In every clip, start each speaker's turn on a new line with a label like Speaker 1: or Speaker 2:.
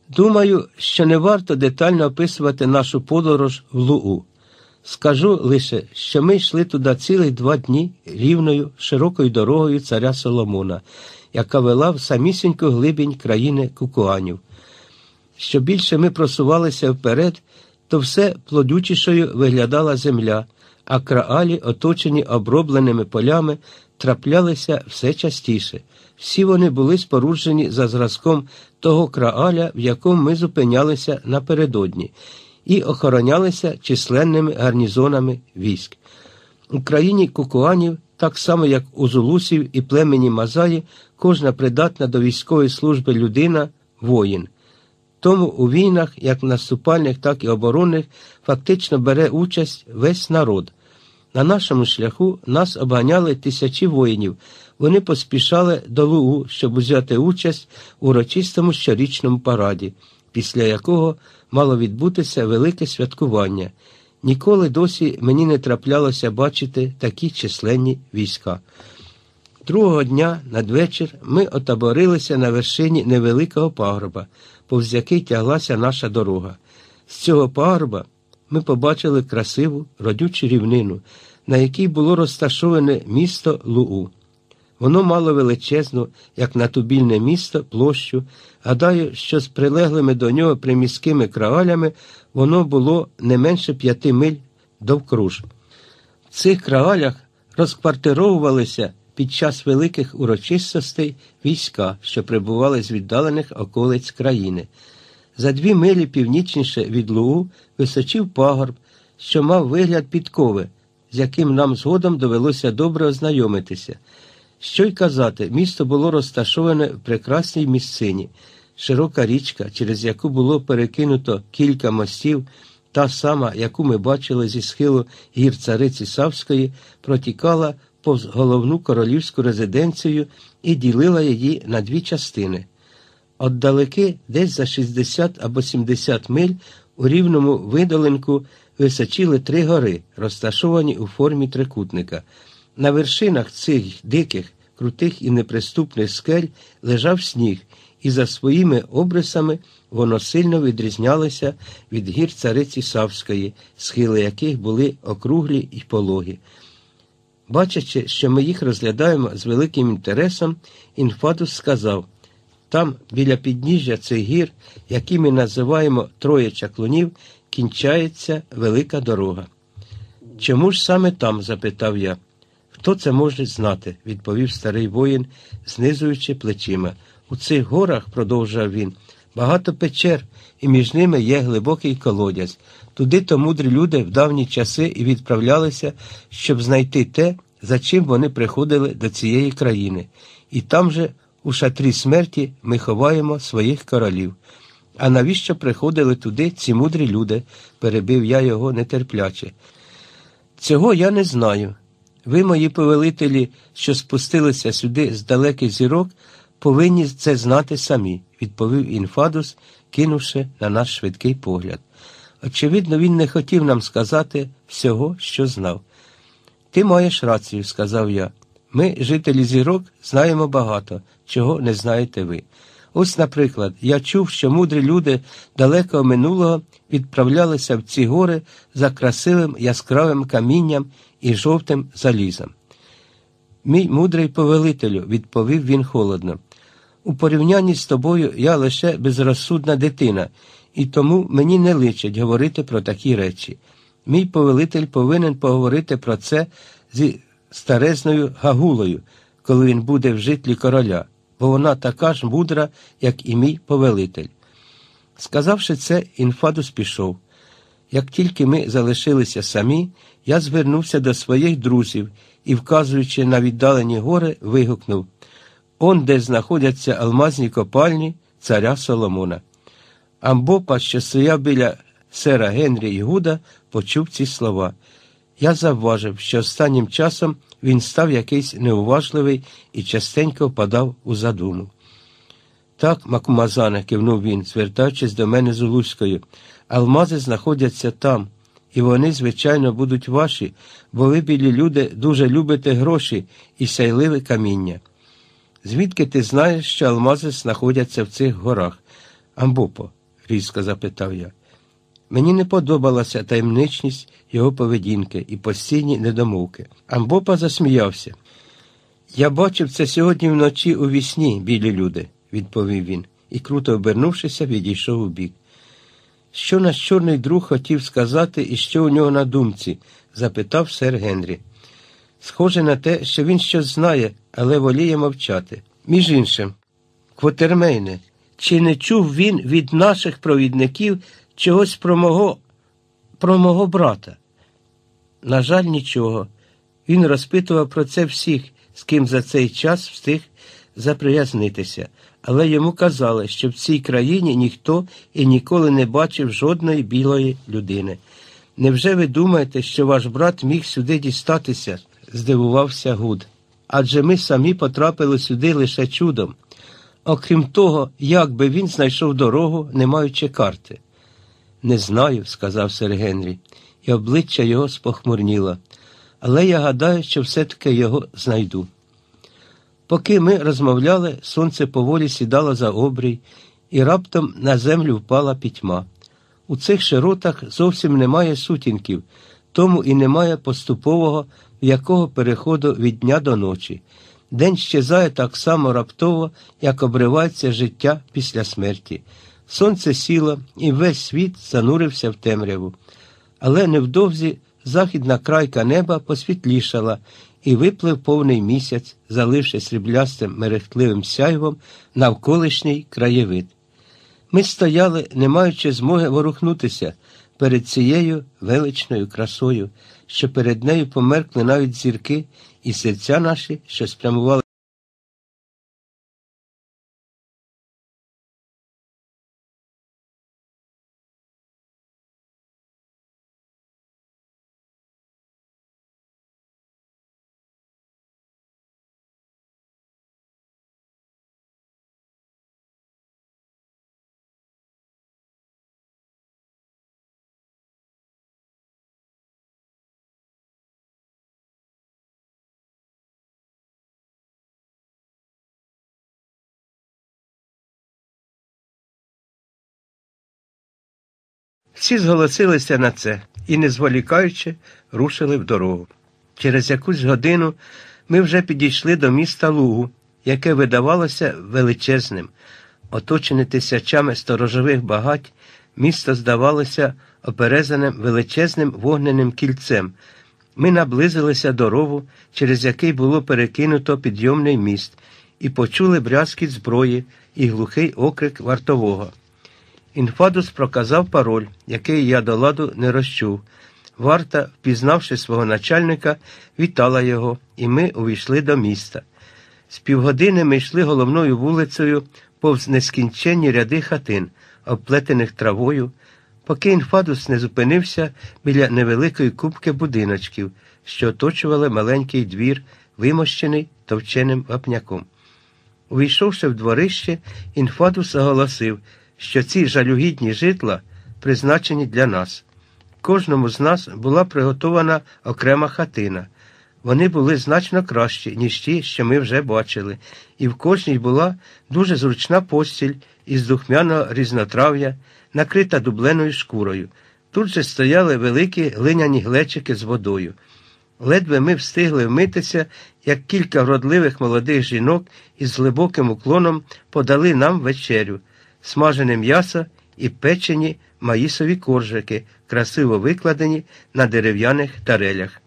Speaker 1: Думаю, що не варто детально описувати нашу подорож в Лугу. Скажу лише, що ми йшли туди цілих 2 дні рівною, широкою дорогою царя Соломона, яка вела в самісіньку глибінь країни Кукуанів. Що більше ми просувалися вперед, то все плодючішою виглядала земля, а краалі, оточені обробленими полями, траплялися все частіше. Всі вони були споруджені за зразком того крааля, в якому ми зупинялися напередодні, і охоронялися численними гарнізонами військ. У країні Кукуанів, так само як у зулусів і племені Мазаї, кожна придатна до військової служби людина – воїн. Тому у війнах, як наступальних, так і оборонних, фактично бере участь весь народ. На нашому шляху нас обганяли тисячі воїнів. Вони поспішали до Лугу, щоб взяти участь у урочистому щорічному параді, після якого мало відбутися велике святкування. Ніколи досі мені не траплялося бачити такі численні війська. Другого дня, надвечір, ми отаборилися на вершині невеликого пагорба, повз який тяглася наша дорога. З цього пагорба ми побачили красиву, родючу рівнину, на якій було розташоване місто Лугу. Воно мало величезну, як натубільне місто, площу. Гадаю, що з прилеглими до нього приміськими краалями воно було не менше 5 миль довкруж. В цих краалях розквартировувалися під час великих урочистостей війська, що прибували з віддалених околиць країни. За 2 милі північніше від Лугу височив пагорб, що мав вигляд підкови, з яким нам згодом довелося добре ознайомитися. Що й казати, місто було розташоване в прекрасній місцині. Широка річка, через яку було перекинуто кілька мостів, та сама, яку ми бачили зі схилу гір Цариці Савської, протікала повз головну королівську резиденцію і ділила її на 2 частини. Отдалеки, десь за 60 або 70 миль, у рівному видолинку височили 3 гори, розташовані у формі трикутника. На вершинах цих диких, крутих і неприступних скель лежав сніг, і за своїми обрисами воно сильно відрізнялося від гір Цариці Савської, схили яких були округлі і пологі. Бачачи, що ми їх розглядаємо з великим інтересом, Інфадус сказав: «Там, біля підніжжя цих гір, які ми називаємо Троє чаклунів, кінчається велика дорога». «Чому ж саме там?» – запитав я. «Хто це може знати?» – відповів старий воїн, знизуючи плечима. «У цих горах, – продовжував він, – багато печер, і між ними є глибокий колодязь. Туди то мудрі люди в давні часи і відправлялися, щоб знайти те, за чим вони приходили до цієї країни. І там же, у шатрі смерті, ми ховаємо своїх королів». «А навіщо приходили туди ці мудрі люди?» – перебив я його нетерпляче. «Цього я не знаю. Ви, мої повелителі, що спустилися сюди з далеких зірок, повинні це знати самі», – відповів Інфадус, кинувши на нас швидкий погляд. Очевидно, він не хотів нам сказати всього, що знав. «Ти маєш рацію», – сказав я. «Ми, жителі зірок, знаємо багато, чого не знаєте ви. Ось, наприклад, я чув, що мудрі люди далекого минулого відправлялися в ці гори за красивим яскравим камінням і жовтим залізом». «Мій мудрий повелителю», – відповів він холодно, – «у порівнянні з тобою я лише безрозсудна дитина, і тому мені не личить говорити про такі речі. Мій повелитель повинен поговорити про це зі старезною Гагулою, коли він буде в житлі короля, бо вона така ж мудра, як і мій повелитель». Сказавши це, Інфадус пішов. Як тільки ми залишилися самі, я звернувся до своїх друзів і, вказуючи на віддалені гори, вигукнув: «Он, де знаходяться алмазні копальні царя Соломона». Амбопа, що стояв біля сера Генрі і Гуда, почув ці слова. Я завважив, що останнім часом він став якийсь неуважливий і частенько впадав у задуму. «Так, Макумазане», – кивнув він, звертаючись до мене зулузькою, – «алмази знаходяться там, і вони, звичайно, будуть ваші, бо ви, білі люди, дуже любите гроші і сяйливе каміння». «Звідки ти знаєш, що алмази знаходяться в цих горах?» «Амбопо, різко запитав я. Мені не подобалася таємничність його поведінки і постійні недомовки. Амбопа засміявся. «Я бачив це сьогодні вночі у вісні, білі люди», – відповів він, і, круто обернувшися, відійшов убік. «Що наш чорний друг хотів сказати і що у нього на думці?» – запитав сер Генрі. «Схоже на те, що він щось знає, але воліє мовчати. Між іншим, Квотермейне, чи не чув він від наших провідників чогось про мого брата?» «На жаль, нічого. Він розпитував про це всіх, з ким за цей час встиг заприязнитися, але йому казали, що в цій країні ніхто і ніколи не бачив жодної білої людини. Невже ви думаєте, що ваш брат міг сюди дістатися?» – здивувався Гуд. «Адже ми самі потрапили сюди лише чудом. Окрім того, як би він знайшов дорогу, не маючи карти?» «Не знаю», – сказав сер Генрі, і обличчя його спохмурніло. «Але я гадаю, що все-таки його знайду». Поки ми розмовляли, сонце поволі сідало за обрій, і раптом на землю впала пітьма. У цих широтах зовсім немає сутінків, тому і немає поступового м'якого переходу від дня до ночі. День щезає так само раптово, як обривається життя після смерті. Сонце сіло, і весь світ занурився в темряву. Але невдовзі західна крайка неба посвітлішала, і виплив повний місяць, заливши сріблястим мерехтливим сяйвом навколишній краєвид. Ми стояли, не маючи змоги ворухнутися перед цією величною красою, що перед нею померкли навіть зірки, і серця наші, що спрямували Всі зголосилися на це і, не зволікаючи, рушили в дорогу. Через якусь годину ми вже підійшли до міста Лугу, яке видавалося величезним. Оточене тисячами сторожових багать, місто здавалося оперезаним величезним вогненним кільцем. Ми наблизилися до рову, через який було перекинуто підйомний міст, і почули брязкіт зброї і глухий окрик вартового. Інфадус проказав пароль, який я до ладу не розчув. Варта, впізнавши свого начальника, вітала його, і ми увійшли до міста. З півгодини ми йшли головною вулицею повз нескінченні ряди хатин, обплетених травою, поки Інфадус не зупинився біля невеликої купки будиночків, що оточували маленький двір, вимощений товченим вапняком. Увійшовши в дворище, Інфадус оголосив, що ці жалюгідні житла призначені для нас. Кожному з нас була приготована окрема хатина. Вони були значно кращі, ніж ті, що ми вже бачили, і в кожній була дуже зручна постіль із духмяного різнотрав'я, накрита дубленою шкурою. Тут же стояли великі глиняні глечики з водою. Ледве ми встигли вмитися, як кілька вродливих молодих жінок із глибоким уклоном подали нам вечерю, смажене м'ясо і печені маїсові коржики, красиво викладені на дерев'яних тарелях.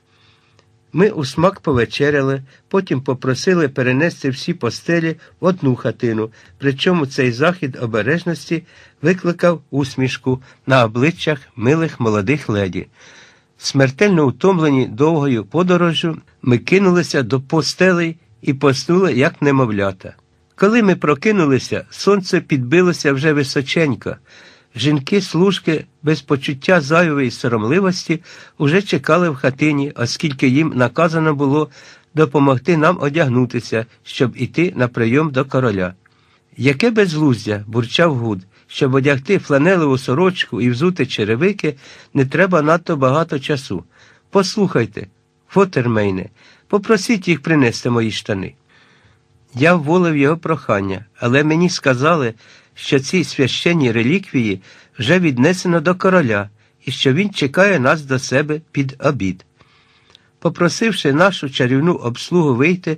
Speaker 1: Ми усмак повечеряли, потім попросили перенести всі постелі в одну хатину, причому цей захід обережності викликав усмішку на обличчях милих молодих леді. Смертельно утомлені довгою подорожжю, ми кинулися до постелей і поснули, як немовлята. Коли ми прокинулися, сонце підбилося вже височенько. Жінки-служки без почуття зайвої соромливості уже чекали в хатині, оскільки їм наказано було допомогти нам одягнутися, щоб іти на прийом до короля. «Яке безглуздя!» – бурчав Гуд. «Щоб одягти фланелеву сорочку і взути черевики, не треба надто багато часу. Послухайте, Квотермейне, попросіть їх принести мої штани». Я вволив його прохання, але мені сказали, що ці священні реліквії вже віднесено до короля і що він чекає нас до себе під обід. Попросивши нашу чарівну обслугу вийти,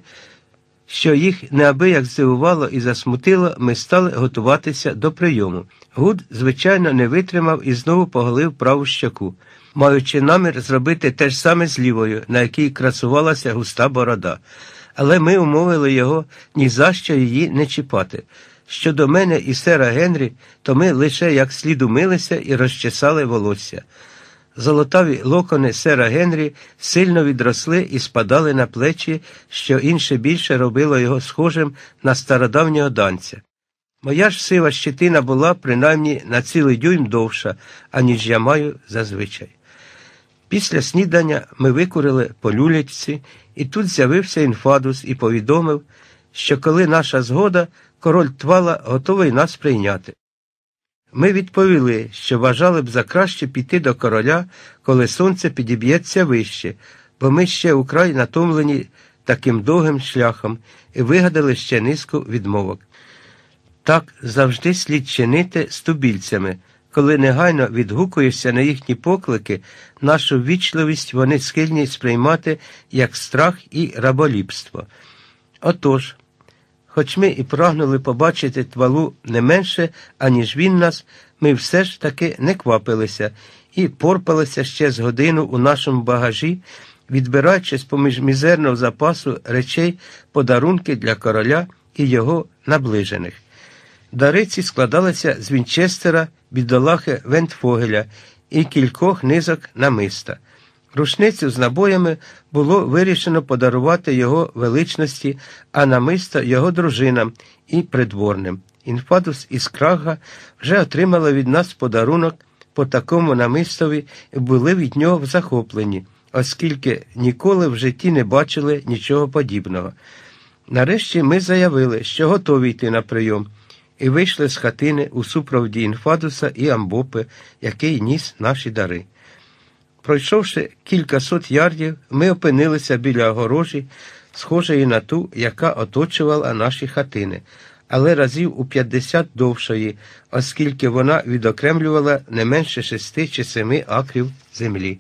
Speaker 1: що їх неабияк здивувало і засмутило, ми стали готуватися до прийому. Гуд, звичайно, не витримав і знову поголив праву щоку, маючи намір зробити те ж саме з лівою, на якій красувалася густа борода. Але ми умовили його ні за що її не чіпати. Щодо мене і сера Генрі, то ми лише як слід умилися і розчесали волосся. Золотаві локони сера Генрі сильно відросли і спадали на плечі, що інше більше робило його схожим на стародавнього данця. Моя ж сива щетина була принаймні на цілий дюйм довша, аніж я маю зазвичай. Після снідання ми викурили по люлячці, і тут з'явився Інфадус і повідомив, що коли наша згода, король Твала готовий нас прийняти. Ми відповіли, що вважали б за краще піти до короля, коли сонце підіб'ється вище, бо ми ще украй натомлені таким довгим шляхом і вигадали ще низку відмовок. Так завжди слід чинити з тубільцями. Коли негайно відгукуєшся на їхні поклики, нашу ввічливість вони схильні сприймати як страх і раболіпство. Отож, хоч ми і прагнули побачити Твалу не менше, аніж він нас, ми все ж таки не квапилися і порпалися ще з годину у нашому багажі, відбираючи поміж мізерного запасу речей подарунки для короля і його наближених. Дари ці складалися з Вінчестера, бідолахи Вентфогеля і кількох низок намиста. Рушницю з набоями було вирішено подарувати його величності, а намисто його дружинам і придворним. Інфадус і Скрага вже отримали від нас подарунок по такому намистові і були від нього захоплені, оскільки ніколи в житті не бачили нічого подібного. Нарешті ми заявили, що готові йти на прийом, і вийшли з хатини у супроводі Інфадуса і Амбопи, який ніс наші дари. Пройшовши кількасот ярдів, ми опинилися біля огорожі, схожої на ту, яка оточувала наші хатини, але разів у 50 довшої, оскільки вона відокремлювала не менше 6 чи 7 акрів землі.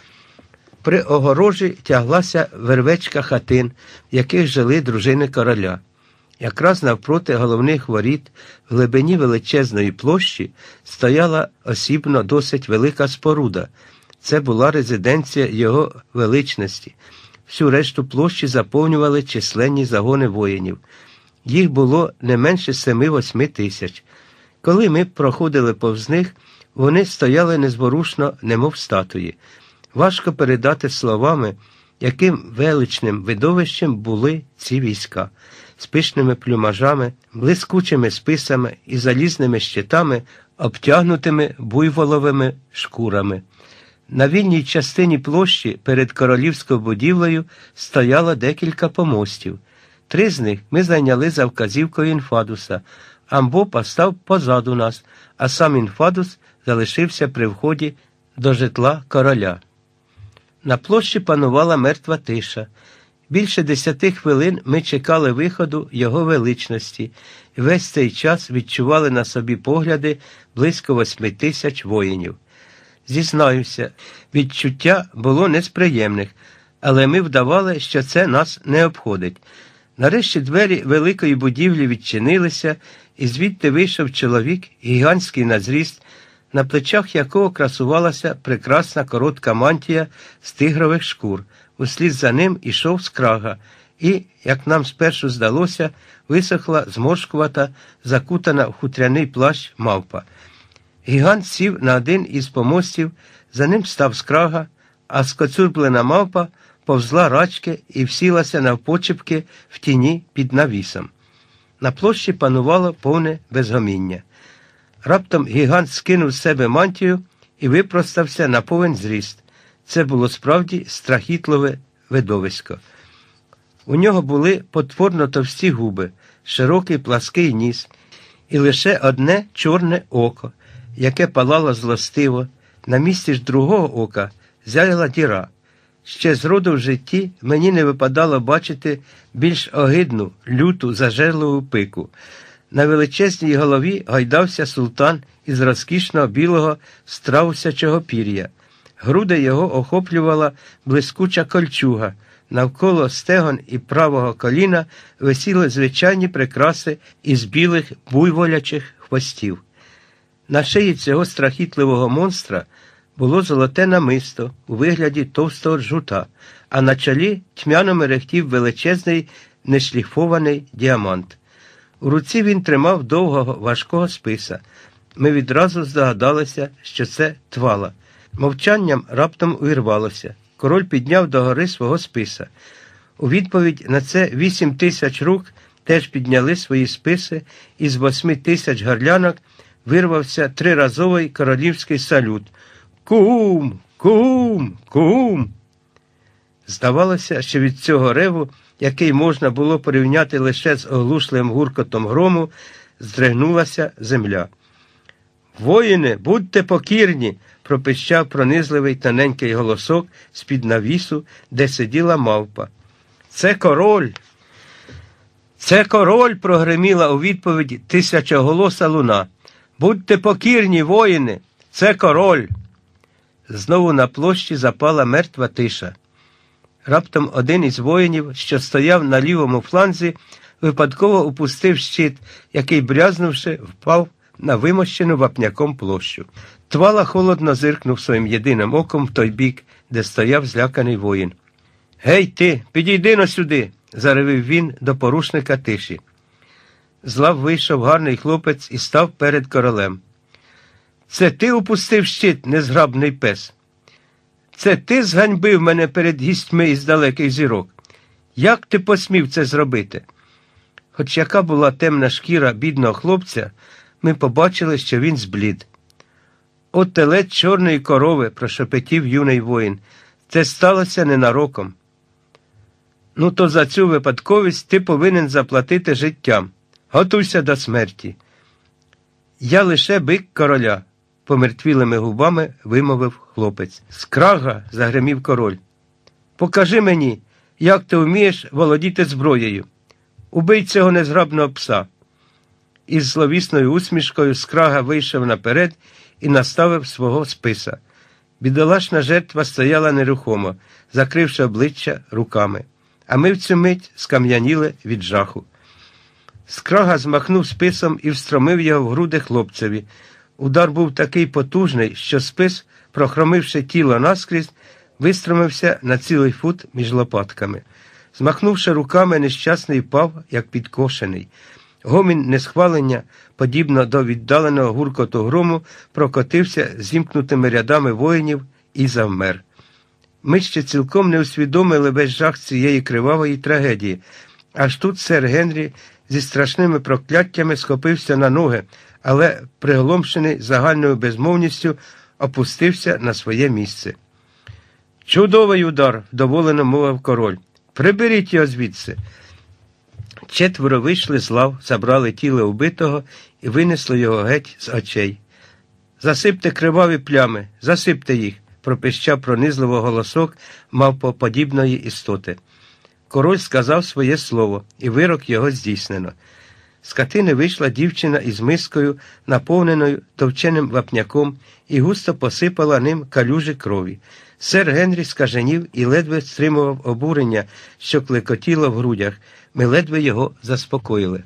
Speaker 1: При огорожі тяглася вервечка хатин, в яких жили дружини короля. Якраз навпроти головних воріт, в глибині величезної площі, стояла осібно досить велика споруда. Це була резиденція його величності. Всю решту площі заповнювали численні загони воїнів. Їх було не менше 7-8 тисяч. Коли ми проходили повз них, вони стояли незворушно, немов статуї. Важко передати словами, яким величним видовищем були ці війська. З пишними плюмажами, блискучими списами і залізними щитами, обтягнутими буйволовими шкурами. На вільній частині площі перед королівською будівлею стояло декілька помостів. 3 з них ми зайняли за вказівкою Інфадуса. Амбопа став позаду нас, а сам Інфадус залишився при вході до житла короля. На площі панувала мертва тиша. Більше 10 хвилин ми чекали виходу його величності, і весь цей час відчували на собі погляди близько 8 тисяч воїнів. Зізнаюся, відчуття було не з приємних, але ми вдавали, що це нас не обходить. Нарешті двері великої будівлі відчинилися, і звідти вийшов чоловік, гігантський на зріст, на плечах якого красувалася прекрасна коротка мантія з тигрових шкур. Услід за ним ішов Скрага, і, як нам спершу здалося, висохла зморшкувата, закутана в хутряний плащ мавпа. Гігант сів на один із помостів, за ним став Скрага, а скоцюрблена мавпа повзла рачки і всілася навпочепки в тіні під навісом. На площі панувало повне безгоміння. Раптом гігант скинув з себе мантію і випростався на повен зріст. Це було справді страхітливе видовисько. У нього були потворно товсті губи, широкий плаский ніс і лише одне чорне око, яке палало злостиво. На місці ж другого ока зяяла діра. Ще зроду в житті мені не випадало бачити більш огидну, люту, зажерливу пику. На величезній голові гойдався султан із розкішного білого страусячого пір'я. Груди його охоплювала блискуча кольчуга. Навколо стегон і правого коліна висіли звичайні прикраси із білих буйволячих хвостів. На шиї цього страхітливого монстра було золоте намисто у вигляді товстого джута, а на чолі тьмяно мерехтів величезний нешліфований діамант. У руці він тримав довгого важкого списа. Ми відразу здогадалися, що це Твала. Мовчанням раптом увірвалося. Король підняв догори свого списа. У відповідь на це 8000 рук теж підняли свої списи, і з 8000 горлянок вирвався триразовий королівський салют. Кум! Кум! Кум! Здавалося, що від цього реву, який можна було порівняти лише з оглушливим гуркотом грому, здригнулася земля. «Воїни, будьте покірні!» – пропищав пронизливий тоненький голосок з-під навісу, де сиділа мавпа. «Це король!» «Це король!» – прогреміла у відповідь тисячоголоса луна. «Будьте покірні, воїни! Це король!» Знову на площі запала мертва тиша. Раптом один із воїнів, що стояв на лівому фланзі, випадково упустив щит, який, брязнувши, впав на вимощену вапняком площу. Твала холодно зиркнув своїм єдиним оком в той бік, де стояв зляканий воїн. «Гей ти, підійди-но сюди!» – заревів він до порушника тиші. З лав вийшов гарний хлопець і став перед королем. «Це ти упустив щит, незграбний пес? Це ти зганьбив мене перед гістьми із далеких зірок? Як ти посмів це зробити?» Хоч яка була темна шкіра бідного хлопця, ми побачили, що він зблід. «О, телець чорної корови!» – прошепотів юний воїн. «Це сталося ненароком. Ну, то за цю випадковість ти повинен заплатити життям. Готуйся до смерті». «Я лише бик короля», – помертвілими губами вимовив хлопець. «Скрага!» – загримів король. «Покажи мені, як ти вмієш володіти зброєю. Убий цього незграбного пса». Із зловісною усмішкою Скрага вийшов наперед і наставив свого списа. Бідолашна жертва стояла нерухомо, закривши обличчя руками. А ми в цю мить скам'яніли від жаху. Скрага змахнув списом і встромив його в груди хлопцеві. Удар був такий потужний, що спис, прохромивши тіло наскрізь, вистромився на цілий фут між лопатками. Змахнувши руками, нещасний впав, як підкошений. Гомін несхвалення, подібно до віддаленого гуркоту грому, прокотився зімкнутими рядами воїнів і завмер. Ми ще цілком не усвідомили весь жах цієї кривавої трагедії. Аж тут сер Генрі зі страшними прокляттями схопився на ноги, але, приголомшений загальною безмовністю, опустився на своє місце. «Чудовий удар!» – вдоволено мовив король. «Приберіть його звідси!» Четверо вийшли з лав, забрали тіло вбитого і винесли його геть з очей. «Засипте криваві плями, засипте їх!» – пропищав пронизливо голосок мавпоподібної істоти. Король сказав своє слово, і вирок його здійснено. З хатини вийшла дівчина із мискою, наповненою товченим вапняком, і густо посипала ним калюжі крові. Сер Генрі скаженів і ледве стримував обурення, що клекотіло в грудях. Ми ледве його заспокоїли.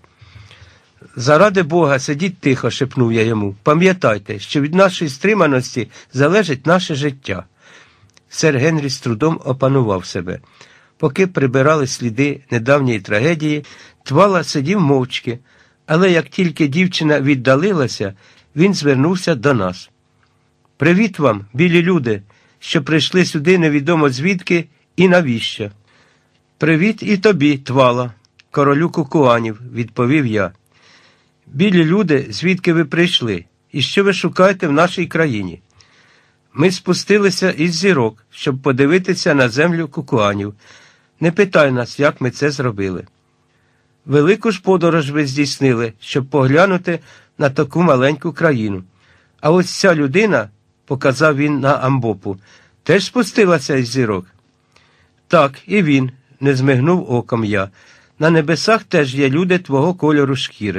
Speaker 1: «Заради Бога, сидіть тихо», – шепнув я йому. «Пам'ятайте, що від нашої стриманості залежить наше життя». Сер Генрі з трудом опанував себе. Поки прибирали сліди недавньої трагедії, Твала сидів мовчки, але як тільки дівчина віддалилася, він звернувся до нас. «Привіт вам, білі люди, що прийшли сюди невідомо звідки і навіщо». «Привіт і тобі, Твала, королю Кукуанів», – відповів я. «Білі люди, звідки ви прийшли, і що ви шукаєте в нашій країні?» «Ми спустилися із зірок, щоб подивитися на землю Кукуанів. Не питай нас, як ми це зробили». «Велику ж подорож ви здійснили, щоб поглянути на таку маленьку країну. А ось ця людина», – показав він на Амбопу, – «теж спустилася із зірок?» «Так, і він», – не змигнув оком я. «На небесах теж є люди твого кольору шкіри,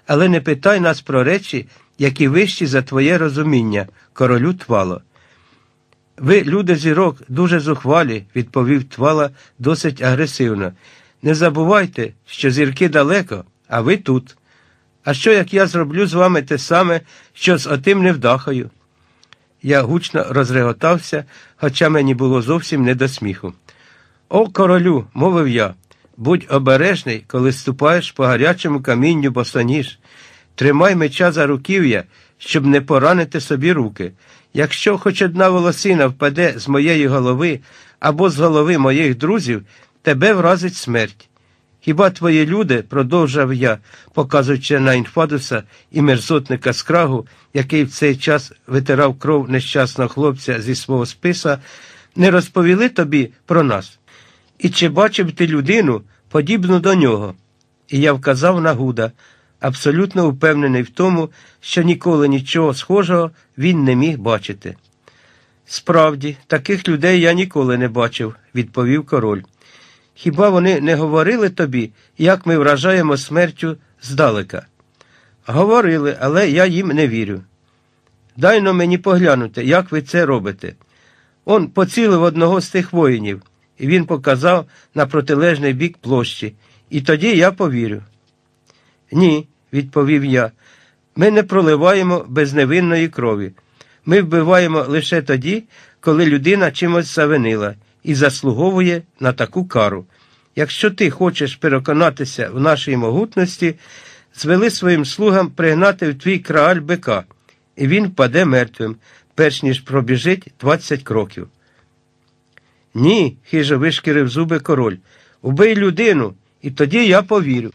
Speaker 1: але не питай нас про речі, які вищі за твоє розуміння, королю Твало. Ви, люди зірок, дуже зухвалі, відповів Твала досить агресивно. Не забувайте, що зірки далеко, а ви тут. А що, як я зроблю з вами те саме, що з отим невдахою? Я гучно розреготався, хоча мені було зовсім не до сміху. О, королю, мовив я, будь обережний, коли ступаєш по гарячому камінню босоніж. Тримай меча за руків'я, щоб не поранити собі руки. Якщо хоч одна волосина впаде з моєї голови або з голови моїх друзів, тебе вразить смерть. Хіба твої люди, продовжав я, показуючи на Інфадуса і мерзотника Скрагу, який в цей час витирав кров нещасного хлопця зі свого списа, не розповіли тобі про нас? І чи бачив ти людину, подібну до нього? І я вказав на Гуда, абсолютно упевнений в тому, що ніколи нічого схожого він не міг бачити. Справді, таких людей я ніколи не бачив, відповів король. Хіба вони не говорили тобі, як ми вражаємо смертю здалека? Говорили, але я їм не вірю. Дай-но мені поглянути, як ви це робите. Он поцілив одного з тих воїнів, і він показав на протилежний бік площі, і тоді я повірю. Ні, відповів я, ми не проливаємо безневинної крові. Ми вбиваємо лише тоді, коли людина чимось завинила і заслуговує на таку кару. Якщо ти хочеш переконатися в нашій могутності, звели своїм слугам пригнати в твій крааль бика, і він впаде мертвим, перш ніж пробіжить 20 кроків. Ні, хижо вишкірив зуби король, убий людину, і тоді я повірю.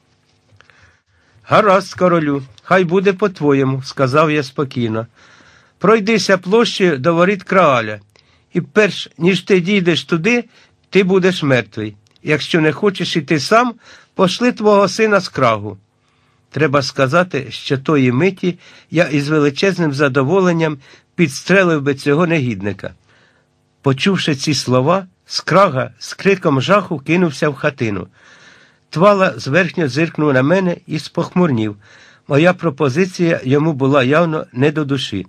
Speaker 1: Гаразд, королю, хай буде по-твоєму, сказав я спокійно. Пройдися площею до воріт крааля, і перш ніж ти дійдеш туди, ти будеш мертвий. Якщо не хочеш іти сам, пошли твого сина Скрагу. Треба сказати, що тої миті я із величезним задоволенням підстрелив би цього негідника. Почувши ці слова, Скрага з криком жаху кинувся в хатину. Твала зверхньо зиркнув на мене і спохмурнів. Моя пропозиція йому була явно не до душі.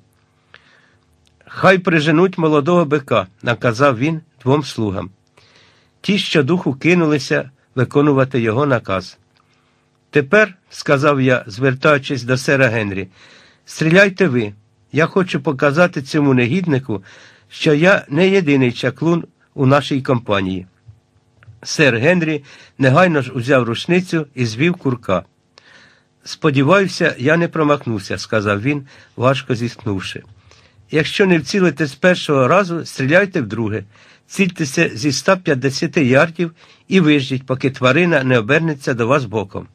Speaker 1: «Хай приженуть молодого бика», – наказав він двом слугам. Ті щодуху кинулися виконувати його наказ. «Тепер», – сказав я, звертаючись до сера Генрі, – «стріляйте ви. Я хочу показати цьому негіднику, що я не єдиний чаклун у нашій компанії». Сер Генрі негайно ж узяв рушницю і звів курка. «Сподіваюся, я не промахнувся», – сказав він, важко зітхнувши. «Якщо не вцілите з першого разу, стріляйте вдруге. Цільтеся зі 150 ярдів і виждіть, поки тварина не обернеться до вас боком».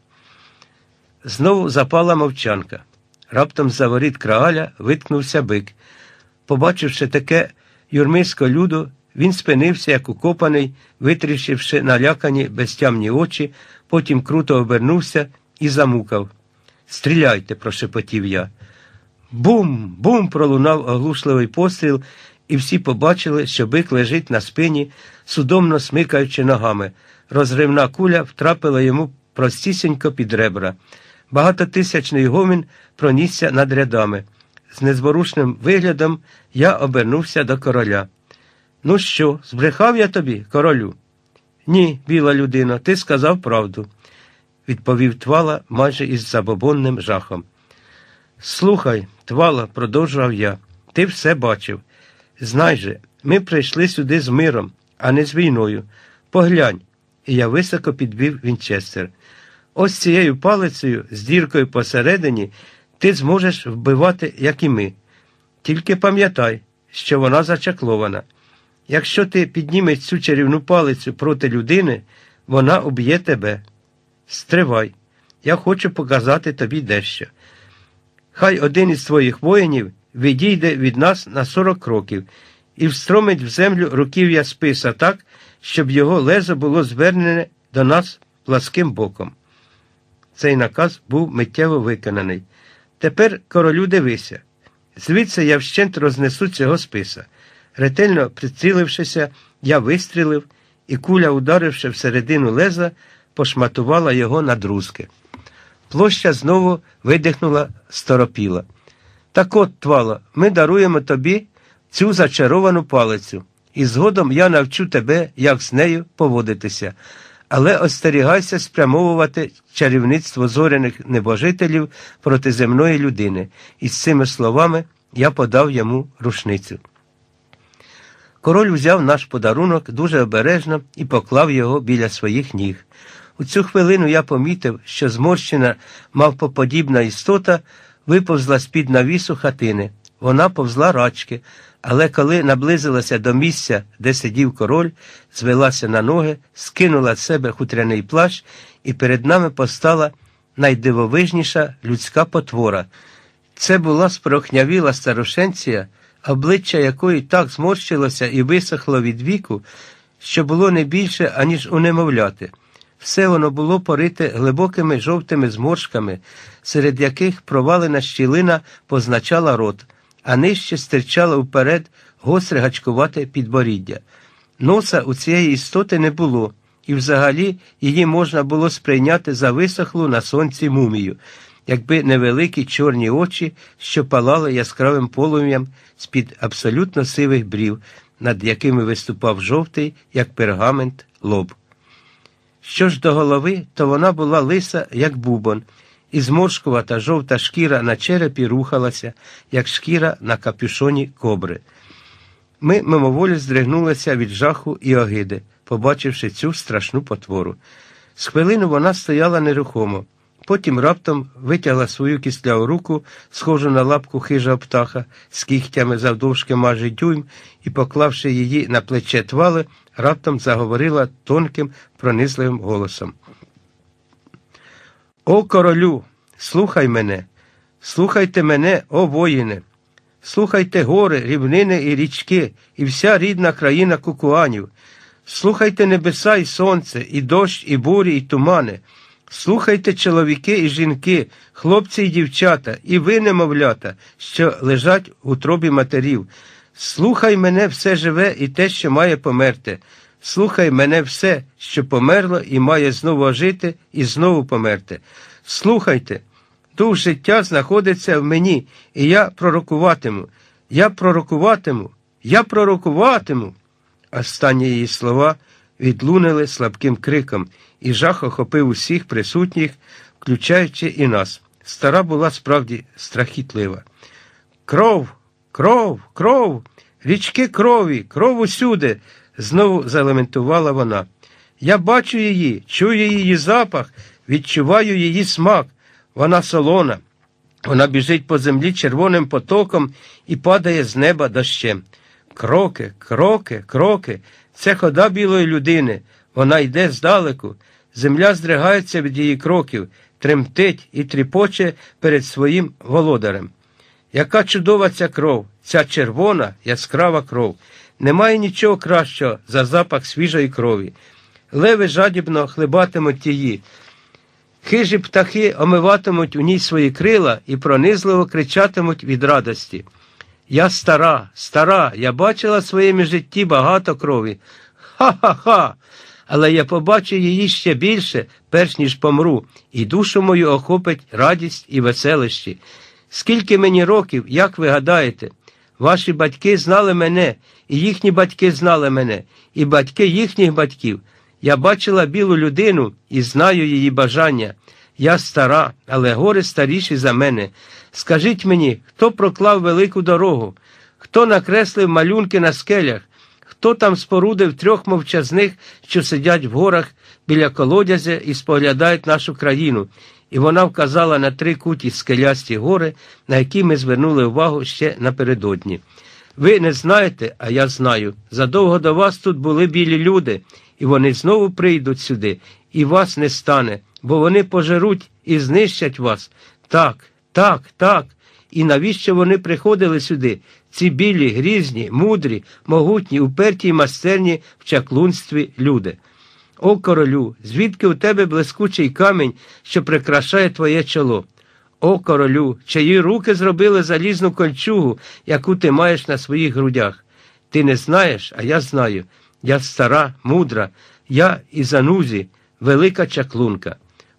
Speaker 1: Знову запала мовчанка. Раптом з-за воріт крааля виткнувся бик. Побачивши таке юрмисько люду, він спинився, як укопаний, витріщивши налякані безтямні очі, потім круто обернувся і замукав. «Стріляйте!» – прошепотів я. Бум! Бум! Пролунав оглушливий постріл, і всі побачили, що бик лежить на спині, судомно смикаючи ногами. Розривна куля втрапила йому простісінько під ребра. Багатотисячний гомін пронісся над рядами. З незворушним виглядом я обернувся до короля. «Ну що, збрехав я тобі, королю?» «Ні, біла людино, ти сказав правду», – відповів Твала майже із забобонним жахом. «Слухай, Твала», – продовжував я, – «ти все бачив. Знай же, ми прийшли сюди з миром, а не з війною. Поглянь». І я високо підвів Вінчестер. «Ось цією палицею з діркою посередині ти зможеш вбивати, як і ми. Тільки пам'ятай, що вона зачаклована. Якщо ти піднімеш цю чарівну палицю проти людини, вона уб'є тебе. Стривай, я хочу показати тобі дещо. Хай один із твоїх воїнів відійде від нас на 40 кроків і встромить в землю руків'я списа так, щоб його лезо було звернене до нас пласким боком». Цей наказ був миттєво виконаний. «Тепер, королю, дивися. Звідси я вщент рознесу цього списа». Ретельно прицілившися, я вистрілив, і куля, ударивши всередину леза, пошматувала його на друзки. Площа знову видихнула сторопіла. Так от, Твало, ми даруємо тобі цю зачаровану палицю, і згодом я навчу тебе, як з нею поводитися. Але остерігайся спрямовувати чарівництво зоряних небожителів проти земної людини. І з цими словами я подав йому рушницю. Король узяв наш подарунок дуже обережно і поклав його біля своїх ніг. У цю хвилину я помітив, що зморщена мавпоподібна істота виповзла з-під навісу хатини. Вона повзла рачки, але коли наблизилася до місця, де сидів король, звелася на ноги, скинула з себе хутряний плащ, і перед нами постала найдивовижніша людська потвора. Це була спрохнявіла старушенція, обличчя якої так зморщилося і висохло від віку, що було не більше, аніж у немовляти. Все воно було порите глибокими жовтими зморшками, серед яких провалена щілина позначала рот, а нижче стирчало вперед гостре гачкувате підборіддя. Носа у цієї істоти не було, і взагалі її можна було сприйняти за висохлу на сонці мумію, якби невеликі чорні очі, що палали яскравим полум'ям з-під абсолютно сивих брів, над якими виступав жовтий, як пергамент, лоб. Що ж до голови, то вона була лиса, як бубон, і зморшкувата жовта шкіра на черепі рухалася, як шкіра на капюшоні кобри. Ми мимоволі здригнулися від жаху і огиди, побачивши цю страшну потвору. З хвилину вона стояла нерухомо, потім раптом витягла свою кисляву руку, схожу на лапку хижого птаха, з кігтями завдовжки майже дюйм, і, поклавши її на плече Твали, раптом заговорила тонким, пронизливим голосом. «О, королю, слухай мене! Слухайте мене, о воїне! Слухайте гори, рівнини і річки, і вся рідна країна кукуанів! Слухайте небеса і сонце, і дощ, і бурі, і тумани! Слухайте чоловіки і жінки, хлопці і дівчата, і ви, немовлята, що лежать у утробі матерів! Слухай мене все живе і те, що має померти! Слухай мене все, що померло і має знову ожити і знову померти! Слухайте! Дух життя знаходиться в мені, і я пророкуватиму! Я пророкуватиму! Я пророкуватиму!» Останні її слова відлунили слабким криком, і жах охопив усіх присутніх, включаючи і нас. Стара була справді страхітлива. «Кров! Кров! Кров! Річки крові! Кров усюди!» – знову залементувала вона. «Я бачу її, чую її запах, відчуваю її смак. Вона солона. Вона біжить по землі червоним потоком і падає з неба дощем. Кроки, кроки, кроки. Це хода білої людини. Вона йде здалеку. Земля здригається від її кроків, тремтить і тріпоче перед своїм володарем. Яка чудова ця кров, ця червона, яскрава кров. Немає нічого кращого за запах свіжої крові. Леви жадібно хлебатимуть її. Хижі птахи омиватимуть у ній свої крила і пронизливо кричатимуть від радості. Я стара, стара, я бачила в своєму житті багато крові. Ха-ха-ха! Але я побачу її ще більше, перш ніж помру, і душу мою охопить радість і веселощі. Скільки мені років, як ви гадаєте? Ваші батьки знали мене, і їхні батьки знали мене, і батьки їхніх батьків. Я бачила білу людину і знаю її бажання. Я стара, але гори старіші за мене. Скажіть мені, хто проклав велику дорогу? Хто накреслив малюнки на скелях? Хто там спорудив 3 мовчазних, що сидять в горах біля колодязя і споглядають нашу країну? І вона вказала на 3 куті скелясті гори, на які ми звернули увагу ще напередодні. Ви не знаєте, а я знаю. Задовго до вас тут були білі люди, і вони знову прийдуть сюди, і вас не стане, бо вони пожеруть і знищать вас. Так, так, так. І навіщо вони приходили сюди, ці білі, грізні, мудрі, могутні, уперті й майстерні в чаклунстві люди? О, королю, звідки у тебе блискучий камінь, що прикрашає твоє чоло? О, королю, чиї руки зробили залізну кольчугу, яку ти маєш на своїх грудях? Ти не знаєш, а я знаю. Я стара, мудра, я із Анузі, велика чаклунка.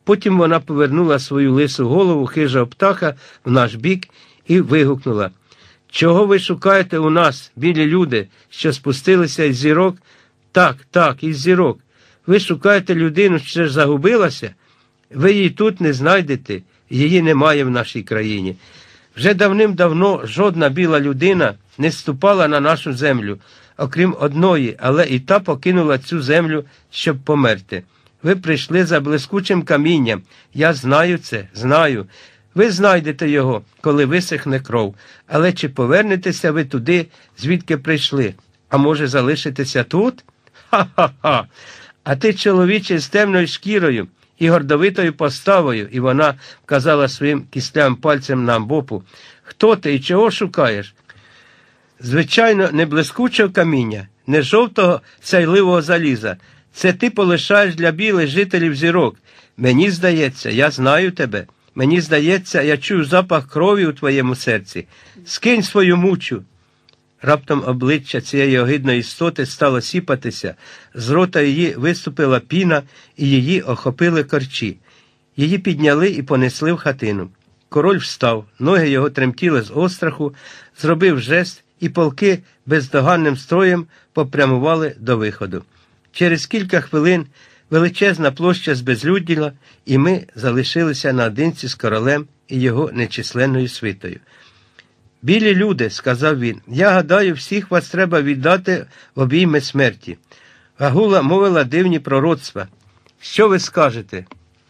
Speaker 1: Потім вона повернула свою лису голову хижого птаха в наш бік і вигукнула: «Чого ви шукаєте у нас, білі люди, що спустилися із зірок?» Так, із зірок. Ви шукаєте людину, що ж загубилася? Ви її тут не знайдете, її немає в нашій країні. Вже давним-давно жодна біла людина не ступала на нашу землю, окрім одної, але і та покинула цю землю, щоб померти. Ви прийшли за блискучим камінням. Я знаю це, знаю. Ви знайдете його, коли висохне кров. Але чи повернетеся ви туди, звідки прийшли? А може залишитеся тут? Ха-ха-ха! А ти, чоловіче, з темною шкірою і гордовитою поставою, і вона вказала своїм кістлявим пальцем на Амбопу. Хто ти і чого шукаєш? Звичайно, не блискучого каміння, не жовтого сяйливого заліза. Це ти полишаєш для білих жителів зірок. Мені здається, я знаю тебе. Мені здається, я чую запах крові у твоєму серці. Скинь свою мучу. Раптом обличчя цієї огидної істоти стало сіпатися, з рота її виступила піна, і її охопили корчі. Її підняли і понесли в хатину. Король встав, ноги його тремтіли з остраху, зробив жест, і полки бездоганним строєм попрямували до виходу. Через кілька хвилин величезна площа збезлюдніла, і ми залишилися наодинці з королем і його нечисленною свитою. «Білі люди», – сказав він, – «я гадаю, всіх вас треба віддати в обійми смерті». Гагула мовила дивні пророцтва. «Що ви скажете?»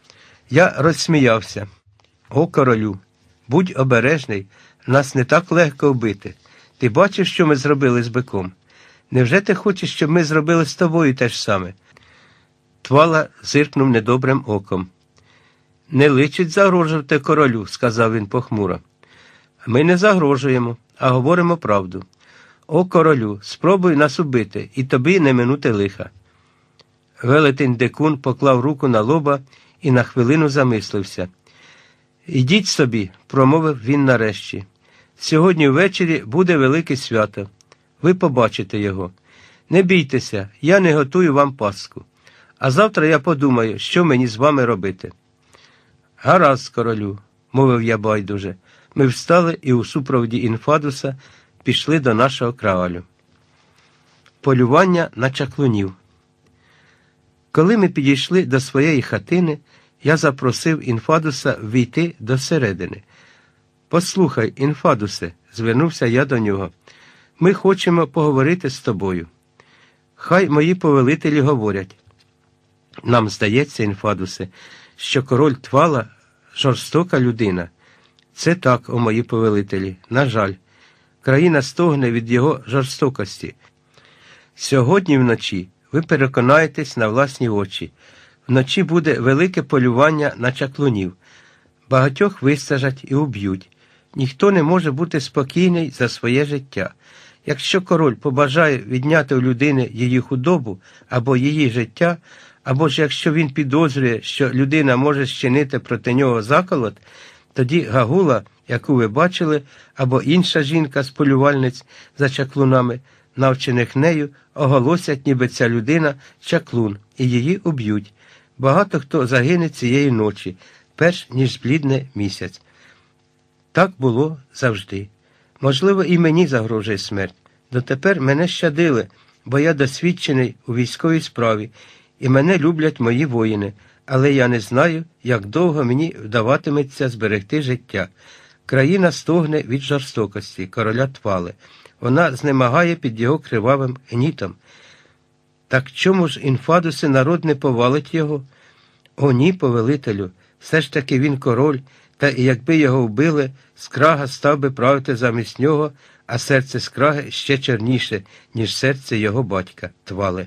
Speaker 1: Я розсміявся. «О, королю, будь обережний, нас не так легко вбити. Ти бачив, що ми зробили з биком? Невже ти хочеш, щоб ми зробили з тобою те ж саме?» Твала зиркнув недобрим оком. «Не личить загрожувати королю», – сказав він похмуро. «Ми не загрожуємо, а говоримо правду. О, королю, спробуй нас убити, і тобі не минути лиха». Велетень Декун поклав руку на лоба і на хвилину замислився. «Ідіть собі», – промовив він нарешті. «Сьогодні ввечері буде велике свято. Ви побачите його. Не бійтеся, я не готую вам паску. А завтра я подумаю, що мені з вами робити». «Гаразд, королю», – мовив я байдуже. Ми встали і у супроводі Інфадуса пішли до нашого краалю. Полювання на чаклунів. Коли ми підійшли до своєї хатини, я запросив Інфадуса ввійти до середини. «Послухай, Інфадусе», – звернувся я до нього, – «ми хочемо поговорити з тобою». «Хай мої повелителі говорять». «Нам здається, Інфадусе, що король Твала – жорстока людина». «Це так, о мої повелителі, на жаль. Країна стогне від його жорстокості. Сьогодні вночі ви переконаєтесь на власні очі. Вночі буде велике полювання на чаклунів. Багатьох вистежать і уб'ють. Ніхто не може бути спокійний за своє життя. Якщо король побажає відняти у людини її худобу або її життя, або ж якщо він підозрює, що людина може зчинити проти нього заколот, тоді Гагула, яку ви бачили, або інша жінка з полювальниць за чаклунами, навчених нею, оголосять, ніби ця людина чаклун, і її уб'ють. Багато хто загине цієї ночі, перш ніж зблідне місяць. Так було завжди. Можливо, і мені загрожує смерть. Дотепер мене щадили, бо я досвідчений у військовій справі, і мене люблять мої воїни, але я не знаю, як довго мені вдаватиметься зберегти життя. Країна стогне від жорстокості короля Твали. Вона знемагає під його кривавим гнітом. Так чому ж, Інфадусе, народ не повалить його? О, ні, повелителю, все ж таки він король, та і якби його вбили, Скрага став би правити замість нього, а серце Скраги ще чорніше, ніж серце його батька, Твали.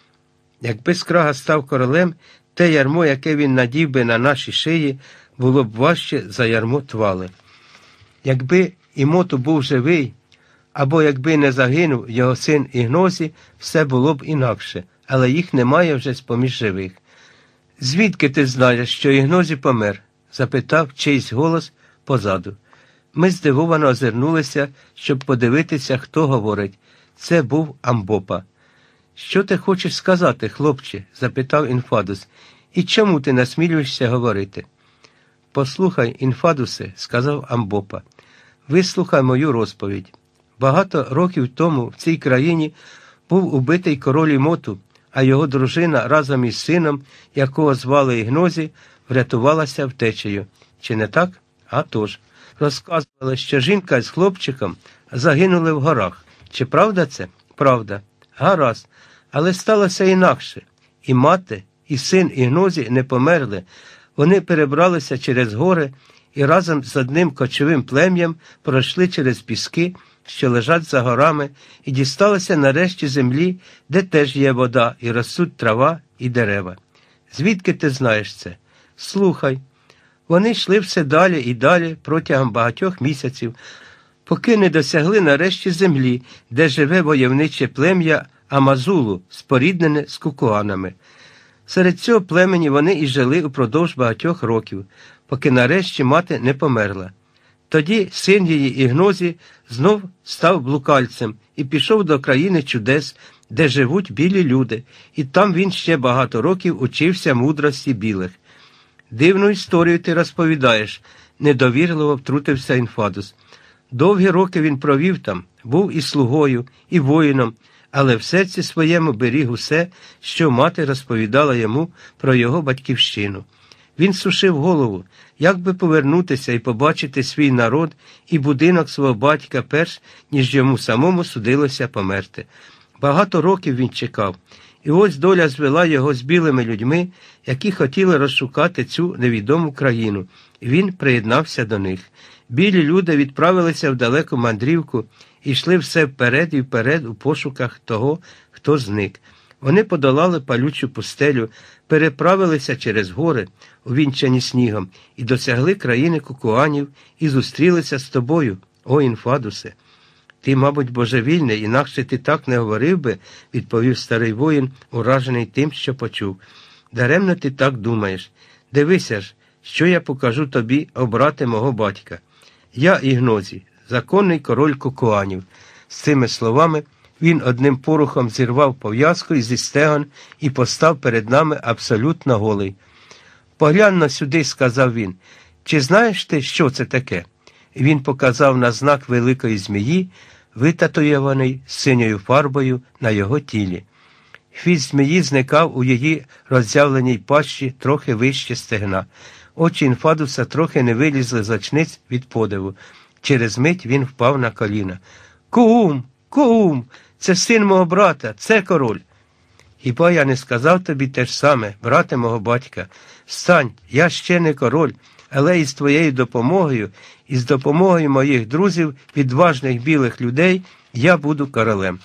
Speaker 1: Якби Скрага став королем, те ярмо, яке він надів би на наші шиї, було б важче за ярмо Твали. Якби Імоту був живий, або якби не загинув його син Ігнозі, все було б інакше, але їх немає вже з-поміж живих. «Звідки ти знаєш, що Ігнозі помер?» – запитав чийсь голос позаду. Ми здивовано озирнулися, щоб подивитися, хто говорить. Це був Амбопа. «Що ти хочеш сказати, хлопче?» – запитав Інфадус. І чому ти насмілюєшся говорити? Послухай, Інфадусе, сказав Амбопа, вислухай мою розповідь. Багато років тому в цій країні був убитий король Імоту, а його дружина разом із сином, якого звали Ігнозі, врятувалася втечею. Чи не так? А тож. Розказували, що жінка з хлопчиком загинули в горах. Чи правда це? Правда. Гаразд. Але сталося інакше. І мати, і син Ігнозі не померли. Вони перебралися через гори і разом з одним кочовим плем'ям пройшли через піски, що лежать за горами, і дісталися нарешті землі, де теж є вода, і ростуть трава і дерева. Звідки ти знаєш це? Слухай. Вони йшли все далі і далі протягом багатьох місяців, поки не досягли нарешті землі, де живе войовниче плем'я Амазулу, споріднене з кукуанами. Серед цього племені вони і жили упродовж багатьох років, поки нарешті мати не померла. Тоді син її Ігнозі знов став блукальцем і пішов до країни чудес, де живуть білі люди, і там він ще багато років учився мудрості білих. Дивну історію ти розповідаєш, недовірливо втрутився Інфадус. Довгі роки він провів там, був і слугою, і воїном, але в серці своєму беріг усе, що мати розповідала йому про його батьківщину. Він сушив голову, як би повернутися і побачити свій народ і будинок свого батька перш, ніж йому самому судилося померти. Багато років він чекав, і ось доля звела його з білими людьми, які хотіли розшукати цю невідому країну, і він приєднався до них. Білі люди відправилися в далеку мандрівку і йшли все вперед і вперед у пошуках того, хто зник. Вони подолали палючу пустелю, переправилися через гори, увінчані снігом, і досягли країни кукуанів, і зустрілися з тобою, о Інфадусе. Ти, мабуть, божевільний, інакше ти так не говорив би, відповів старий воїн, уражений тим, що почув. Даремно ти так думаєш. Дивися ж, що я покажу тобі, о брате мого батька. Я Ігнозі, законний король кукуанів. З цими словами він одним порухом зірвав пов'язку зі стегон і постав перед нами абсолютно голий. «Поглянь сюди», – сказав він, – «чи знаєш ти, що це таке?» Він показав на знак великої змії, витатуйований синьою фарбою на його тілі. Хвіст змії зникав у її роззявленій пащі трохи вище стегна. Очі Інфадуса трохи не вилізли з очниць від подиву. Через мить він впав на коліна. «Куум! Куум! Це син мого брата, це король!» «Хіба я не сказав тобі те ж саме, брате мого батька? Встань, я ще не король, але із твоєю допомогою, і з допомогою моїх друзів, відважних білих людей, я буду королем».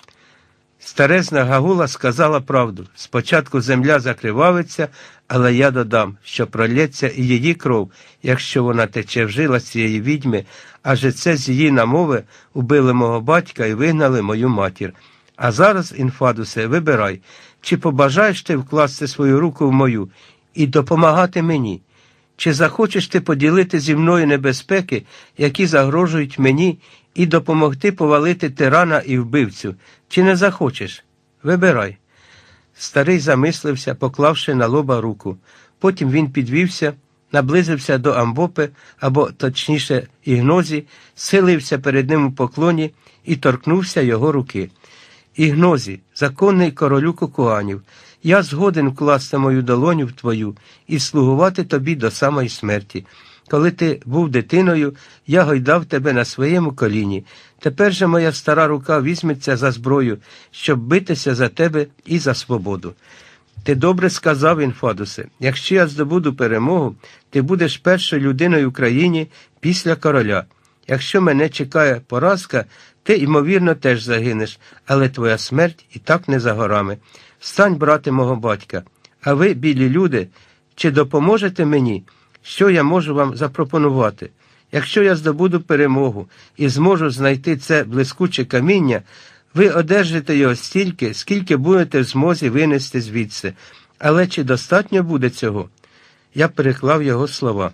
Speaker 1: Старезна Гагула сказала правду. Спочатку земля закривавиться, але я додам, що пролється і її кров, якщо вона тече в жилах цієї відьми, адже це з її намови убили мого батька і вигнали мою матір. А зараз, Інфадусе, вибирай, чи побажаєш ти вкласти свою руку в мою і допомагати мені? Чи захочеш ти поділити зі мною небезпеки, які загрожують мені, і допомогти повалити тирана і вбивцю? Чи не захочеш? Вибирай. Старий замислився, поклавши на лоба руку. Потім він підвівся, наблизився до Амбопи, або, точніше, Ігнозі, схилився перед ним у поклоні і торкнувся його руки. «Ігнозі, законний королю кукуанів, я згоден вкласти мою долоню в твою і слугувати тобі до самої смерті. Коли ти був дитиною, я гойдав тебе на своєму коліні. Тепер же моя стара рука візьметься за зброю, щоб битися за тебе і за свободу». «Ти добре сказав, Інфадусе. Якщо я здобуду перемогу, ти будеш першою людиною в країні після короля. Якщо мене чекає поразка, ти, ймовірно, теж загинеш, але твоя смерть і так не за горами. Встань, брате мого батька. А ви, білі люди, чи допоможете мені? Що я можу вам запропонувати? Якщо я здобуду перемогу і зможу знайти це блискуче каміння, ви одержите його стільки, скільки будете в змозі винести звідси. Але чи достатньо буде цього?» Я переклав його слова.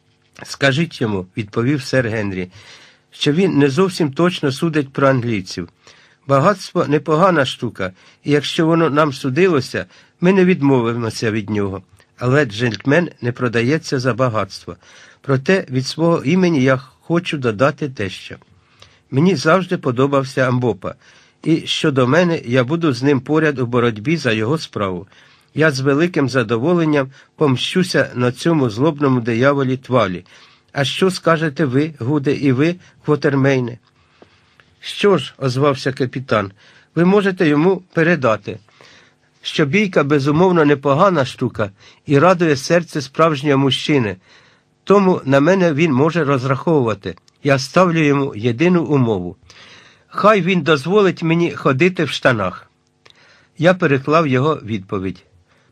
Speaker 1: «Скажіть йому», – відповів сер Генрі, – що він не зовсім точно судить про англійців. Багатство – непогана штука, і якщо воно нам судилося, ми не відмовимося від нього. але джентльмен не продається за багатство. Проте від свого імені я хочу додати дещо. Мені завжди подобався Амбопа, і щодо мене, я буду з ним поряд у боротьбі за його справу. Я з великим задоволенням помщуся на цьому злобному дияволі Твалі. А що скажете ви, Гуде, і ви, Квотермейне? Що ж, озвався капітан, ви можете йому передати, що бійка безумовно непогана штука і радує серце справжнього мужчини. Тому на мене він може розраховувати. Я ставлю йому єдину умову. Хай він дозволить мені ходити в штанах. Я переклав його відповідь.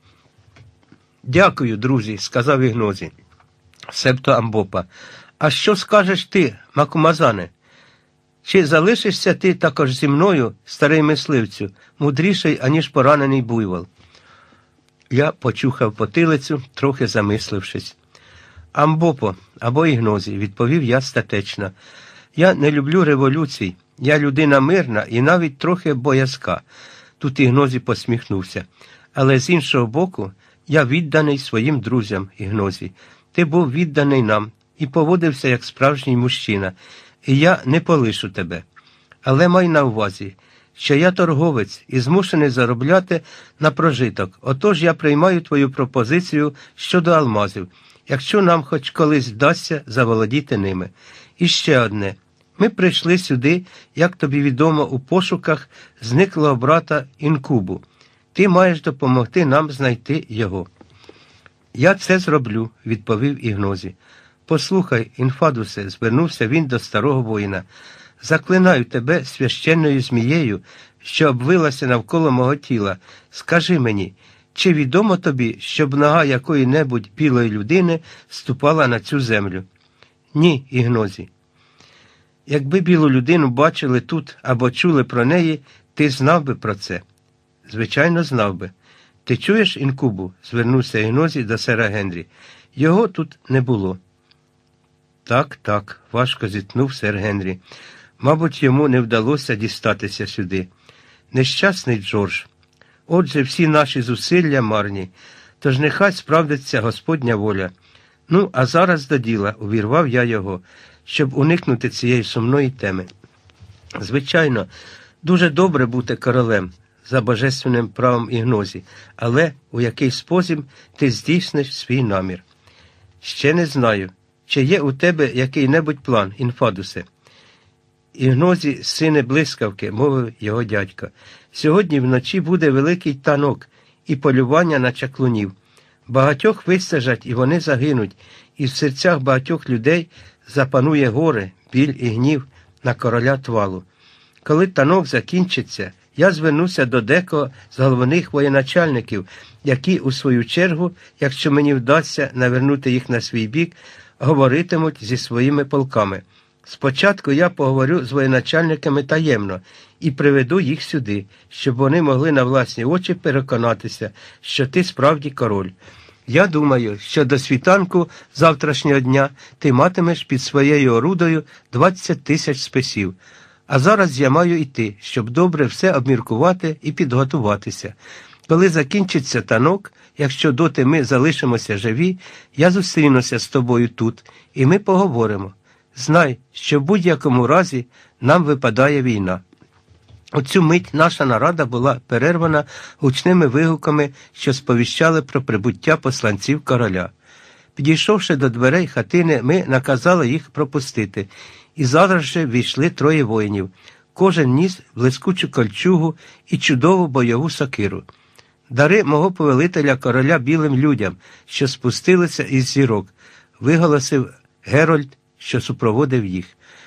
Speaker 1: Дякую, друзі, сказав Ігнозі, себто Амбопа. А що скажеш ти, Макумазане? Чи залишишся ти також зі мною, старий мисливцю, мудріший, аніж поранений буйвол? Я почухав потилицю, трохи замислившись. Амбопо, або Ігнозі, відповів я статечно. Я не люблю революцій. Я людина мирна і навіть трохи боязка. Тут Ігнозі посміхнувся. Але з іншого боку, я відданий своїм друзям, Ігнозі. Ти був відданий нам і поводився як справжній мужчина. І я не полишу тебе. Але май на увазі, що я торговець і змушений заробляти на прожиток. Отож я приймаю твою пропозицію щодо алмазів, якщо нам хоч колись вдасться заволодіти ними. І ще одне. Ми прийшли сюди, як тобі відомо, у пошуках зниклого брата Інкубу. Ти маєш допомогти нам знайти його. Я це зроблю, відповів Ігнозі. Послухай, Інфадусе, звернувся він до старого воїна. Заклинаю тебе священною змією, що обвилася навколо мого тіла. Скажи мені, чи відомо тобі, щоб нога якої-небудь білої людини ступала на цю землю? Ні, Ігнозі. Якби білу людину бачили тут або чули про неї, ти знав би про це. Звичайно, знав би. Ти чуєш Інкубу? Звернувся Ігнозі до сера Генрі. Його тут не було. Так, важко зітхнув сер Генрі. Мабуть, йому не вдалося дістатися сюди. Нещасний Джордж. Отже, всі наші зусилля марні. Тож нехай справдиться Господня воля. Ну, а зараз до діла, увірвав я його, щоб уникнути цієї сумної теми. Звичайно, дуже добре бути королем, за божественним правом Ігнозі, але у який спосіб ти здійсниш свій намір? Ще не знаю, чи є у тебе який-небудь план, Інфадусе? Ігнозі, сине блискавки, мовив його дядько. Сьогодні вночі буде великий танок і полювання на чаклунів. Багатьох вистежать, і вони загинуть, і в серцях багатьох людей запанує горе, біль і гнів на короля Твалу. Коли танок закінчиться, я звернуся до декого з головних воєначальників, які, у свою чергу, якщо мені вдасться навернути їх на свій бік, говоритимуть зі своїми полками. Спочатку я поговорю з воєначальниками таємно і приведу їх сюди, щоб вони могли на власні очі переконатися, що ти справді король. Я думаю, що до світанку завтрашнього дня ти матимеш під своєю орудою 20 тисяч списів. А зараз я маю йти, щоб добре все обміркувати і підготуватися. Коли закінчиться танок, якщо доти ми залишимося живі, я зустрінуся з тобою тут, і ми поговоримо. Знай, що в будь-якому разі нам випадає війна. У цю мить наша нарада була перервана гучними вигуками, що сповіщали про прибуття посланців короля. Підійшовши до дверей хатини, ми наказали їх пропустити, і зараз же війшли 3 воїнів. Кожен ніс блискучу кольчугу і чудову бойову сокиру. Дари мого повелителя короля білим людям, що спустилися із зірок, виголосив Герольд, що супроводив їх.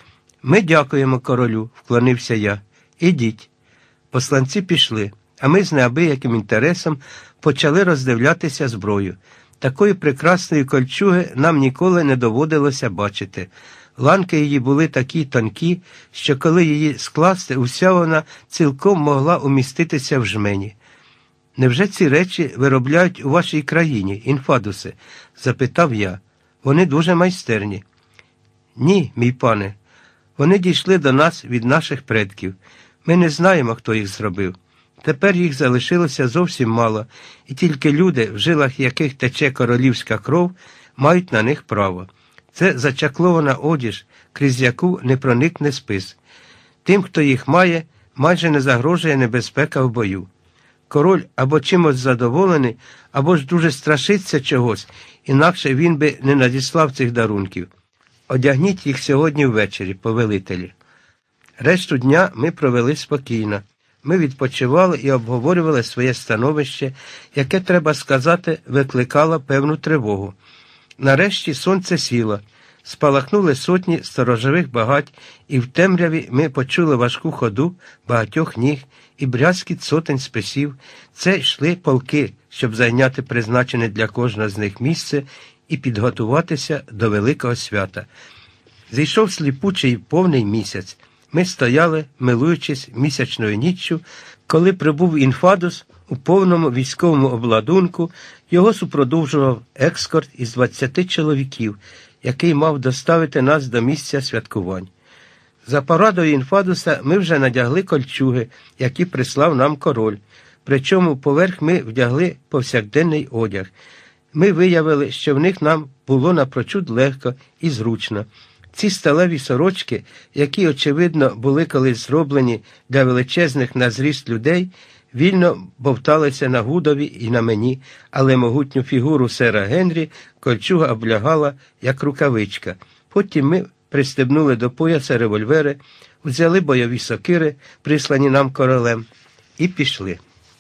Speaker 1: Ми дякуємо королю, вклонився я. Ідіть. Посланці пішли, а ми з неабияким інтересом почали роздивлятися зброю. Такої прекрасної кольчуги нам ніколи не доводилося бачити. Ланки її були такі тонкі, що коли її скласти, уся вона цілком могла уміститися в жмені. «Невже ці речі виробляють у вашій країні, Інфадусе?» – запитав я. «Вони дуже майстерні». «Ні, мій пане, вони дійшли до нас від наших предків. Ми не знаємо, хто їх зробив. Тепер їх залишилося зовсім мало, і тільки люди, в жилах яких тече королівська кров, мають на них право. Це зачаклована одіж, крізь яку не проникне спис. Тим, хто їх має, майже не загрожує небезпека в бою. Король або чимось задоволений, або ж дуже страшиться чогось, інакше він би не надіслав цих дарунків. Одягніть їх сьогодні ввечері, повелителі. Решту дня ми провели спокійно. Ми відпочивали і обговорювали своє становище, яке, треба сказати, викликало певну тривогу. Нарешті сонце сіло, спалахнули сотні сторожових багать, і в темряві ми почули важку ходу багатьох ніг і брязкіт сотень списів. Це йшли полки, щоб зайняти призначене для кожного з них місце і підготуватися до великого свята. Зійшов сліпучий повний місяць. Ми стояли, милуючись місячною ніччю, коли прибув Інфадус у повному військовому обладунку. Його супроводжував екскорт із 20 чоловіків, який мав доставити нас до місця святкувань. За порадою Інфадуса ми вже надягли кольчуги, які прислав нам король, причому поверх ми вдягли повсякденний одяг. Ми виявили, що в них нам було напрочуд легко і зручно. Ці сталеві сорочки, які, очевидно, були колись зроблені для величезних на зріст людей, вільно бовталися на Гудові і на мені, але могутню фігуру сера Генрі кольчуга облягала, як рукавичка. Потім ми пристебнули до пояса револьвери, взяли бойові сокири, прислані нам королем, і пішли.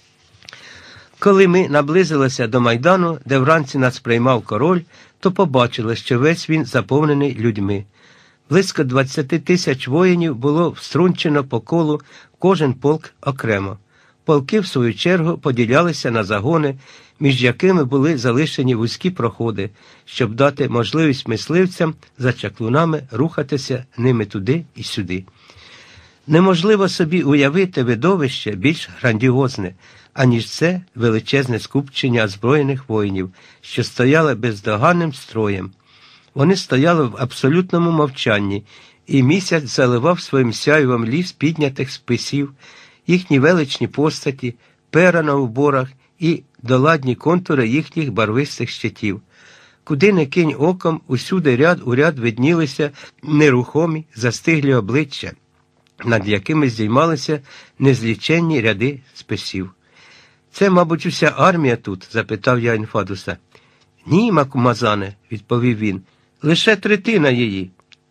Speaker 1: Коли ми наблизилися до Майдану, де вранці нас приймав король, то побачили, що весь він заповнений людьми. Близько 20 тисяч воїнів було вструнчено по колу, кожен полк окремо. Полки, в свою чергу, поділялися на загони, між якими були залишені вузькі проходи, щоб дати можливість мисливцям за чаклунами рухатися ними туди і сюди. Неможливо собі уявити видовище більш грандіозне, аніж це величезне скупчення озброєних воїнів, що стояли бездоганним строєм. Вони стояли в абсолютному мовчанні, і місяць заливав своїм сяйвом ліс піднятих списів, їхні величні постаті, пера на уборах і доладні контури їхніх барвистих щитів. Куди не кинь оком, усюди ряд у ряд виднілися нерухомі, застиглі обличчя, над якими здіймалися незліченні ряди списів. «Це, мабуть, уся армія тут?» – запитав я Інфадуса. «Ні, Макумазане», – відповів він, – «лише третина її.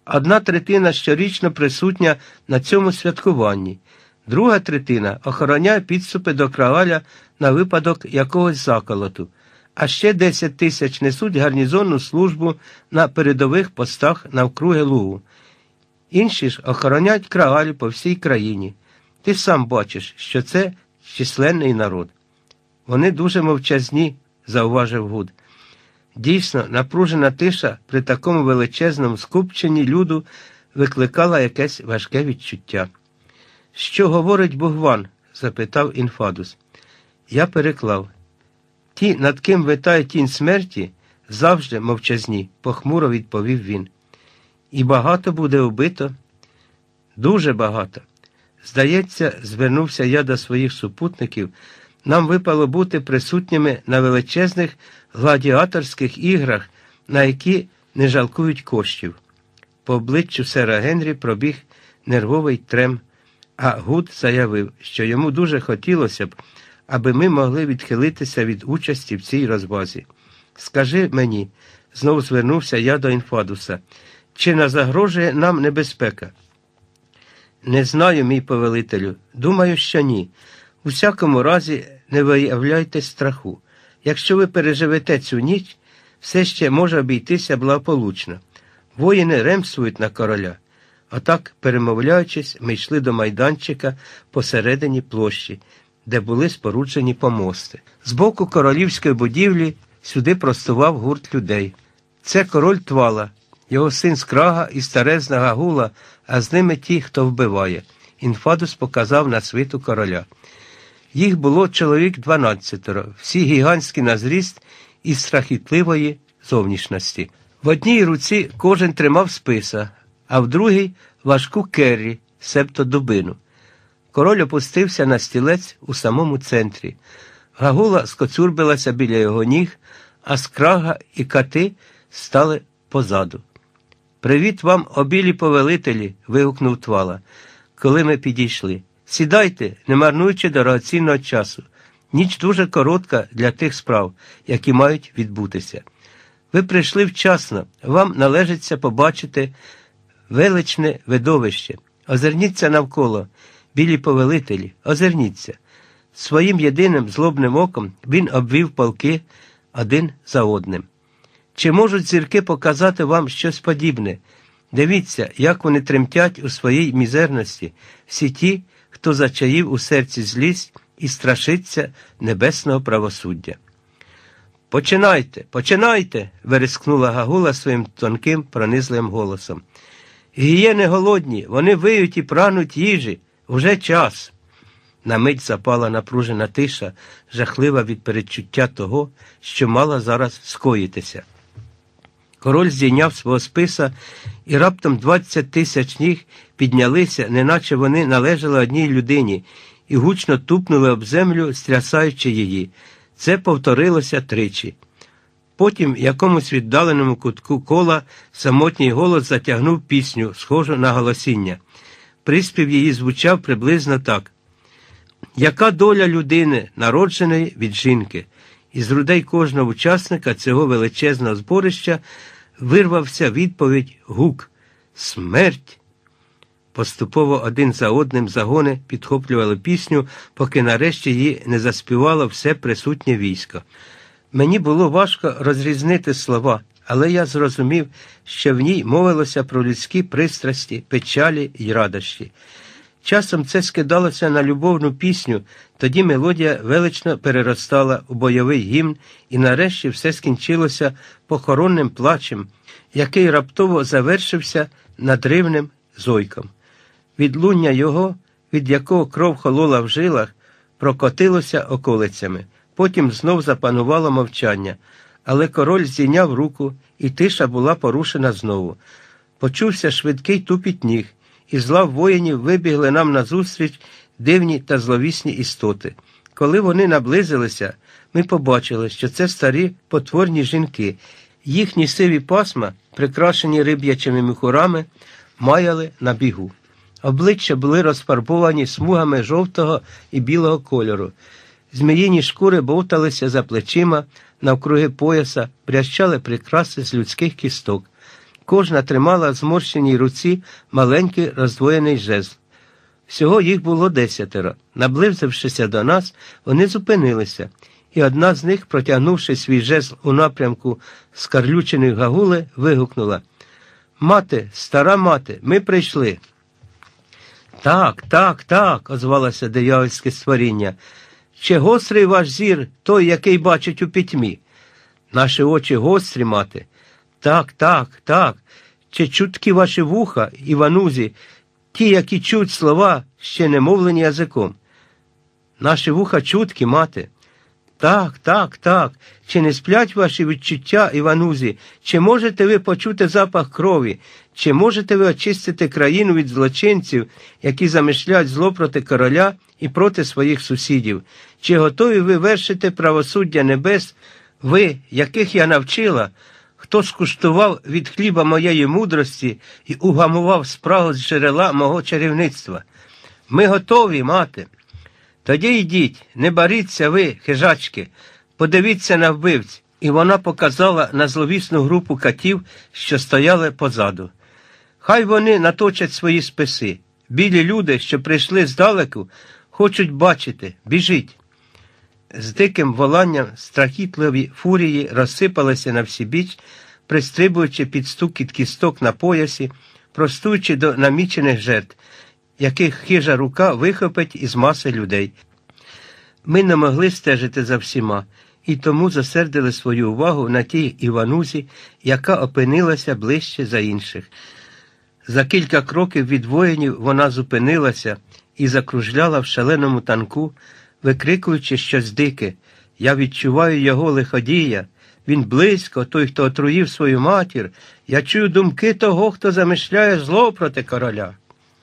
Speaker 1: 1/3 щорічно присутня на цьому святкуванні. Друга третина охороняє підступи до Крагаля на випадок якогось заколоту. А ще 10 тисяч несуть гарнізонну службу на передових постах навкруги Лугу. Інші ж охороняють Крагаль по всій країні. Ти сам бачиш, що це численний народ». «Вони дуже мовчазні», – зауважив Гуд. Дійсно, напружена тиша при такому величезному скупченні люду викликала якесь важке відчуття. «Що говорить Бугван?» – запитав Інфадус. Я переклав. «Ті, над ким витає тінь смерті, завжди мовчазні», – похмуро відповів він. «І багато буде вбито?» «Дуже багато. Здається, звернувся я до своїх супутників, нам випало бути присутніми на величезних гладіаторських іграх, на які не жалкують коштів». По обличчю сера Генрі пробіг нервовий трем, а Гуд заявив, що йому дуже хотілося б, аби ми могли відхилитися від участі в цій розвазі. «Скажи мені», – знову звернувся я до Інфадуса, – «чи не загрожує нам небезпека?» «Не знаю, мій повелителю. Думаю, що ні. У всякому разі, не виявляйте страху. Якщо ви переживете цю ніч, все ще може обійтися благополучно. Воїни ремствують на короля». Отак, перемовляючись, ми йшли до майданчика посередині площі, де були споруджені помости. З боку королівської будівлі сюди простував гурт людей. Це король Твала, його син Скрага і старезна Гагула, а з ними ті, хто вбиває. Інфадус показав на свиту короля. Їх було чоловік 12, всі гігантські на зріст і страхітливої зовнішності. В одній руці кожен тримав списа, а в другій – важку керрі, себто дубину. Король опустився на стілець у самому центрі. Гагула скоцюрбилася біля його ніг, а Скрага і кати стали позаду. «Привіт вам, обілі повелителі!» – вигукнув Твала, коли ми підійшли. «Сідайте, не марнуючи дорогоцінного часу. Ніч дуже коротка для тих справ, які мають відбутися. Ви прийшли вчасно, вам належиться побачити величне видовище. Озирніться навколо, білі повелителі, озирніться». Своїм єдиним злобним оком він обвів полки один за одним. Чи можуть зірки показати вам щось подібне? Дивіться, як вони тремтять у своїй мізерності, всі ті, хто зачаїв у серці злість і страшиться небесного правосуддя. «Починайте, починайте!» – верескнула Гагула своїм тонким, пронизливим голосом. «Гієни голодні, вони виють і прагнуть їжі. Уже час!» На мить запала напружена тиша, жахлива від передчуття того, що мала зараз скоїтися. Король здійняв свого списа, і раптом 20 тисяч ніг піднялися, неначе вони належали одній людині, і гучно тупнули об землю, стрясаючи її. Це повторилося тричі. Потім в якомусь віддаленому кутку кола самотній голос затягнув пісню, схожу на голосіння. Приспів її звучав приблизно так. «Яка доля людини, народженої від жінки?» Із грудей кожного учасника цього величезного зборища вирвався відповідь гук «Смерть!». Поступово один за одним загони підхоплювали пісню, поки нарешті її не заспівало все присутнє військо. Мені було важко розрізнити слова, але я зрозумів, що в ній мовилося про людські пристрасті, печалі й радощі. Часом це скидалося на любовну пісню, тоді мелодія велично переростала у бойовий гімн, і нарешті все скінчилося похоронним плачем, який раптово завершився надривним зойком. Відлуння його, від якого кров холола в жилах, прокотилося околицями. Потім знов запанувало мовчання, але король здійняв руку, і тиша була порушена знову. Почувся швидкий тупіт ніг, і з лав воїнів вибігли нам назустріч дивні та зловісні істоти. Коли вони наблизилися, ми побачили, що це старі потворні жінки. Їхні сиві пасма, прикрашені риб'ячими міхурами, маяли на бігу. Обличчя були розфарбовані смугами жовтого і білого кольору. Зміїні шкури бовталися за плечима, навкруги пояса брящали прикраси з людських кісток. Кожна тримала в зморщеній руці маленький роздвоєний жезл. Всього їх було 10. Наблизившися до нас, вони зупинилися, і одна з них, протягнувши свій жезл у напрямку скарлюченої Гагули, вигукнула: «Мати, стара мати, ми прийшли!» «Так, так, так», – озвалося диявольське створіння. «Чи гострий ваш зір, той, який бачить у пітьмі?» «Наші очі гострі, мати». «Так, так, так. Чи чуткі ваші вуха, Іванузі, ті, які чують слова, ще не мовлені язиком?» «Наші вуха чуткі, мати». «Так, так, так. Чи не сплять ваші відчуття, Іванузі? Чи можете ви почути запах крові? Чи можете ви очистити країну від злочинців, які замишляють зло проти короля і проти своїх сусідів? Чи готові ви вершити правосуддя небес, ви, яких я навчила, хто скуштував від хліба моєї мудрості і угамував спрагу з джерела мого чарівництва? Ми готові, мати». «Тоді йдіть, не боріться ви, хижачки, подивіться на вбивць». І вона показала на зловісну групу катів, що стояли позаду. «Хай вони наточать свої списи. Білі люди, що прийшли здалеку, хочуть бачити. Біжіть». З диким воланням страхітливі фурії розсипалися на всібіч, пристрибуючи під стукіт кісток на поясі, простуючи до намічених жертв, яких хижа рука вихопить із маси людей. Ми не могли стежити за всіма, і тому зосередили свою увагу на тій Іванузі, яка опинилася ближче за інших. За кілька кроків від воїнів вона зупинилася і закружляла в шаленому танку, викрикуючи щось дике: «Я відчуваю його лиходія! Він близько, той, хто отруїв свою матір! Я чую думки того, хто замишляє зло проти короля!»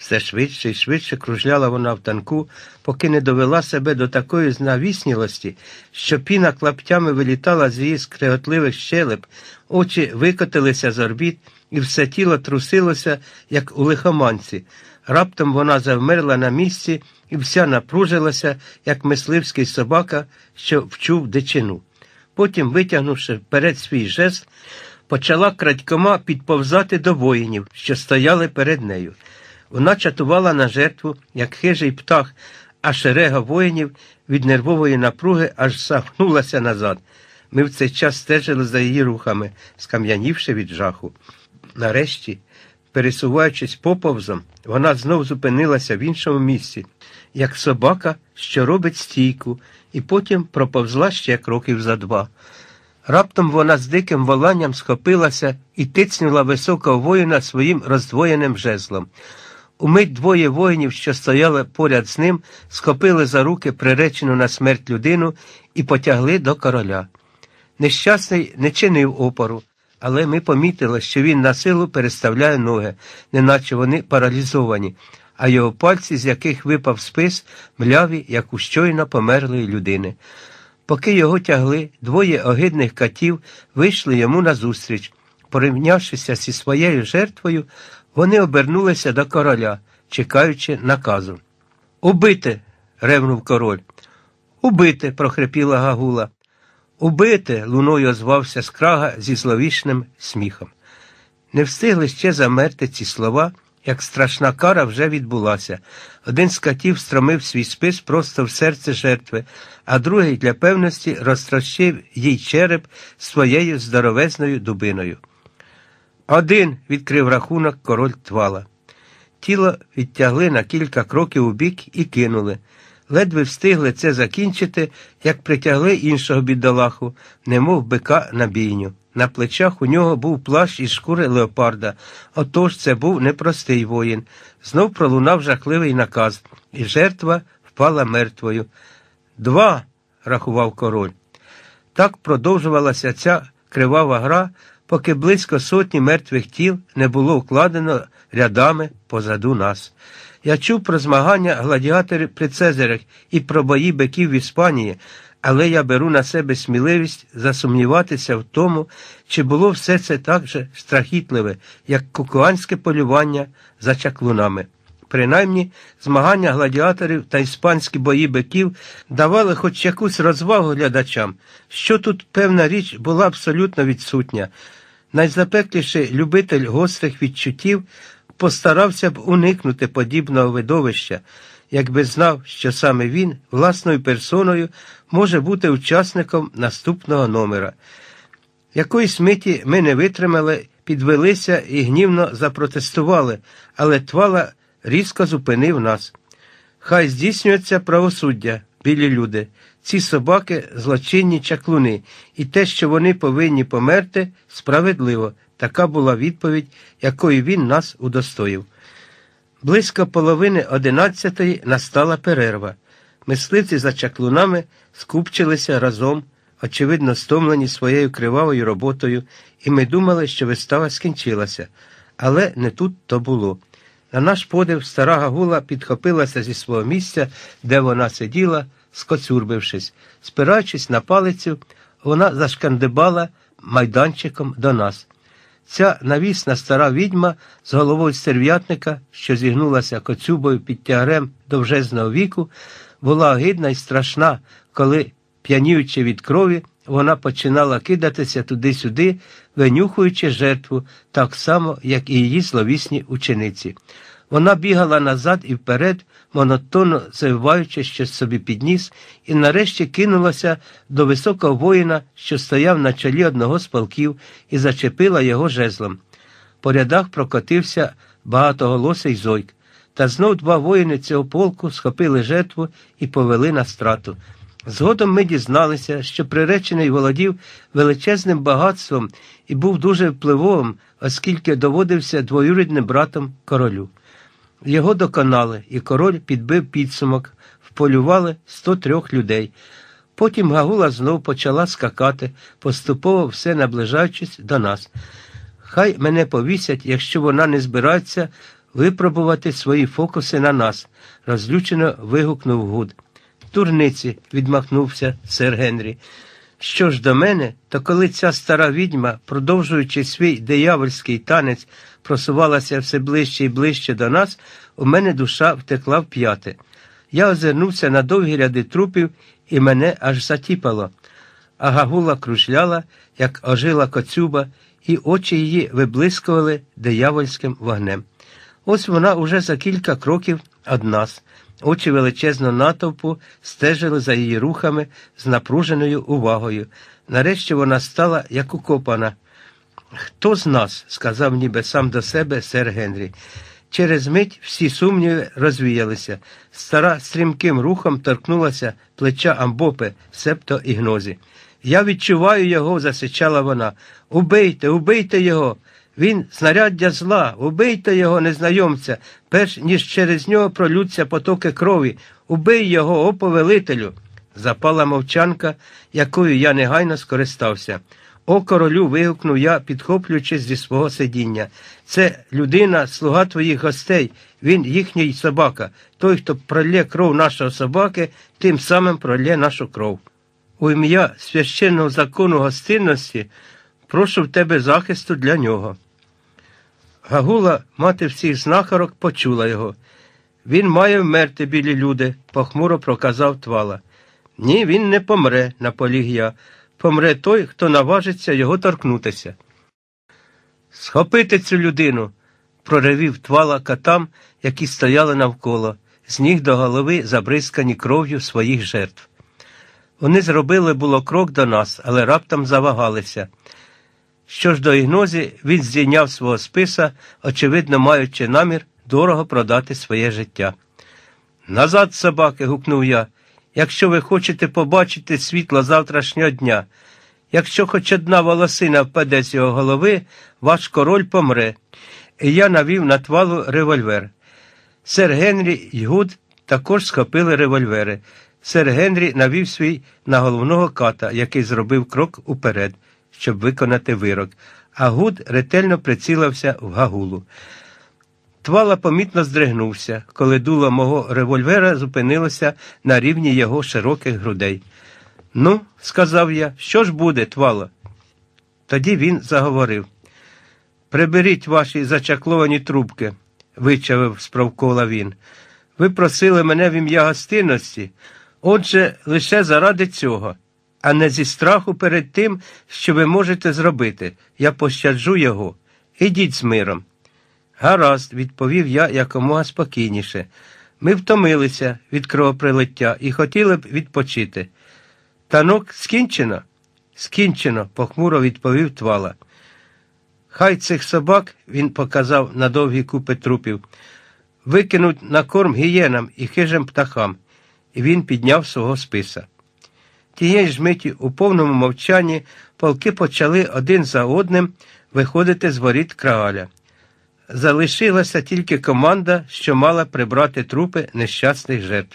Speaker 1: Все швидше і швидше кружляла вона в танку, поки не довела себе до такої знавіснілості, що піна клаптями вилітала з її скреготливих щелеп, очі викотилися з орбіт, і все тіло трусилося, як у лихоманці. Раптом вона завмерла на місці і вся напружилася, як мисливський собака, що вчув дичину. Потім, витягнувши вперед свій жезл, почала крадькома підповзати до воїнів, що стояли перед нею. Вона чатувала на жертву, як хижий птах, а шерега воїнів від нервової напруги аж сагнулася назад. Ми в цей час стежили за її рухами, скам'янівши від жаху. Нарешті, пересуваючись поповзом, вона знов зупинилася в іншому місці, як собака, що робить стійку, і потім проповзла ще кроків за 2. Раптом вона з диким воланням схопилася і тицнула високого воїна своїм роздвоєним жезлом. Умить 2 воїнів, що стояли поряд з ним, схопили за руки приречену на смерть людину і потягли до короля. Нещасний не чинив опору, але ми помітили, що він на силу переставляє ноги, неначе вони паралізовані, а його пальці, з яких випав спис, мляві, як у щойно померлої людини. Поки його тягли, 2 огидних катів вийшли йому назустріч. Порівнявшися зі своєю жертвою, вони обернулися до короля, чекаючи наказу. «Убити!» – ревнув король. «Убити!» – прохрипіла Гагула. «Убити!» – луною озвався Скрага зі зловічним сміхом. Не встигли ще замерти ці слова, як страшна кара вже відбулася. Один з катів стромив свій спис просто в серце жертви, а другий для певності розтрощив їй череп своєю здоровезною дубиною. «1!» – відкрив рахунок король Твала. Тіло відтягли на кілька кроків убік і кинули. Ледве встигли це закінчити, як притягли іншого бідолаху, немов бика на бійню. На плечах у нього був плащ із шкури леопарда. Отож це був непростий воїн. Знов пролунав жахливий наказ, і жертва впала мертвою. 2! – рахував король. Так продовжувалася ця кривава гра, поки близько 100 мертвих тіл не було вкладено рядами позаду нас. Я чув про змагання гладіаторів при Цезарях і про бої биків в Іспанії, але я беру на себе сміливість засумніватися в тому, чи було все це так же страхітливе, як кукуанське полювання за чаклунами. Принаймні, змагання гладіаторів та іспанські бої биків давали хоч якусь розвагу глядачам, що тут, певна річ, була абсолютно відсутня. Найзапекліший любитель гострих відчуттів постарався б уникнути подібного видовища, якби знав, що саме він власною персоною може бути учасником наступного номера. Якоїсь миті ми не витримали, підвелися і гнівно запротестували, але Твала різко зупинив нас. «Хай здійснюється правосуддя, білі люди. Ці собаки – злочинні чаклуни, і те, що вони повинні померти, справедливо». Така була відповідь, якою він нас удостоїв. Близько половини 11-ї настала перерва. Мисливці за чаклунами скупчилися разом, очевидно стомлені своєю кривавою роботою, і ми думали, що вистава скінчилася. Але не тут-то було. На наш подив стара Гагула підхопилася зі свого місця, де вона сиділа, скоцюрбившись. Спираючись на палицю, вона зашкандибала майданчиком до нас. Ця навісна стара відьма з головою стерв'ятника, що зігнулася коцюбою під тягарем довжезного віку, була огидна і страшна, коли, п'яніючи від крові, вона починала кидатися туди-сюди, винюхуючи жертву, так само, як і її зловісні учениці. Вона бігала назад і вперед, монотонно завиваючи щось собі під ніс, і нарешті кинулася до високого воїна, що стояв на чолі одного з полків, і зачепила його жезлом. По рядах прокотився багатоголосий зойк. Та знов 2 воїни цього полку схопили жертву і повели на страту. Згодом ми дізналися, що приречений володів величезним багатством і був дуже впливовим, оскільки доводився двоюрідним братом королю. Його доконали, і король підбив підсумок, вполювали 103 людей. Потім Гагула знов почала скакати, поступово все наближаючись до нас. Хай мене повісять, якщо вона не збирається випробувати свої фокуси на нас, розлючено вигукнув Гуд. Дурниці, відмахнувся сер Генрі. Що ж до мене, то коли ця стара відьма, продовжуючи свій диявольський танець, просувалася все ближче і ближче до нас, у мене душа втекла в п'яти. Я озирнувся на довгі ряди трупів, і мене аж затіпало. А Гагула кружляла, як ожила коцюба, і очі її виблискували диявольським вогнем. Ось вона уже за кілька кроків від нас. Очі величезного натовпу стежили за її рухами з напруженою увагою. Нарешті вона стала як укопана. «Хто з нас?» – сказав ніби сам до себе сер Генрі. Через мить всі сумніви розвіялися. Стара стрімким рухом торкнулася плеча Амбопи, себто Ігнозі. «Я відчуваю його!» – засичала вона. «Убийте, убийте його! Він знаряддя зла! Убийте його, незнайомця, перш ніж через нього пролються потоки крові! Убий його, о повелителю!» Запала мовчанка, якою я негайно скористався. «О королю!» – вигукнув я, підхоплюючись зі свого сидіння. «Це людина, слуга твоїх гостей, він їхній собака. Той, хто пролє кров нашого собаки, тим самим пролє нашу кров. У ім'я священного закону гостинності прошу в тебе захисту для нього». Гагула, мати всіх знахарок, почула його. «Він має вмерти, білі люди», – похмуро проказав Твала. «Ні, він не помре», – наполіг я. «Помре той, хто наважиться його торкнутися». «Схопити цю людину!» – проривів Твала катам, які стояли навколо, з ніг до голови забризкані кров'ю своїх жертв. Вони зробили було крок до нас, але раптом завагалися. Що ж до Ігнозі, він здійняв свого списа, очевидно маючи намір дорого продати своє життя. «Назад, собаки!» – гукнув я. «Якщо ви хочете побачити світло завтрашнього дня, якщо хоч одна волосина впаде з його голови, ваш король помре». І я навів на Твалу револьвер. Сер Генрі й Гуд також схопили револьвери. Сер Генрі навів свій на головного ката, який зробив крок уперед, щоб виконати вирок, а Гуд ретельно прицілився в Гагулу. Твала помітно здригнувся, коли дуло мого револьвера зупинилося на рівні його широких грудей. «Ну, – сказав я, – що ж буде, Твало?» Тоді він заговорив. «Приберіть ваші зачакловані трубки», – вичавив спровкола він. «Ви просили мене в ім'я гостинності, отже, лише заради цього, а не зі страху перед тим, що ви можете зробити. Я пощаджу його. Ідіть з миром». «Гаразд», – відповів я якомога спокійніше. «Ми втомилися від кровопролиття і хотіли б відпочити». «Танок скінчено?» «Скінчено», – похмуро відповів Твала. «Хай цих собак», – він показав на довгі купи трупів, – «викинуть на корм гієнам і хижим птахам». І він підняв свого списа. Тієї ж миті у повному мовчанні полки почали один за одним виходити з воріт Крааля. Залишилася тільки команда, що мала прибрати трупи нещасних жертв.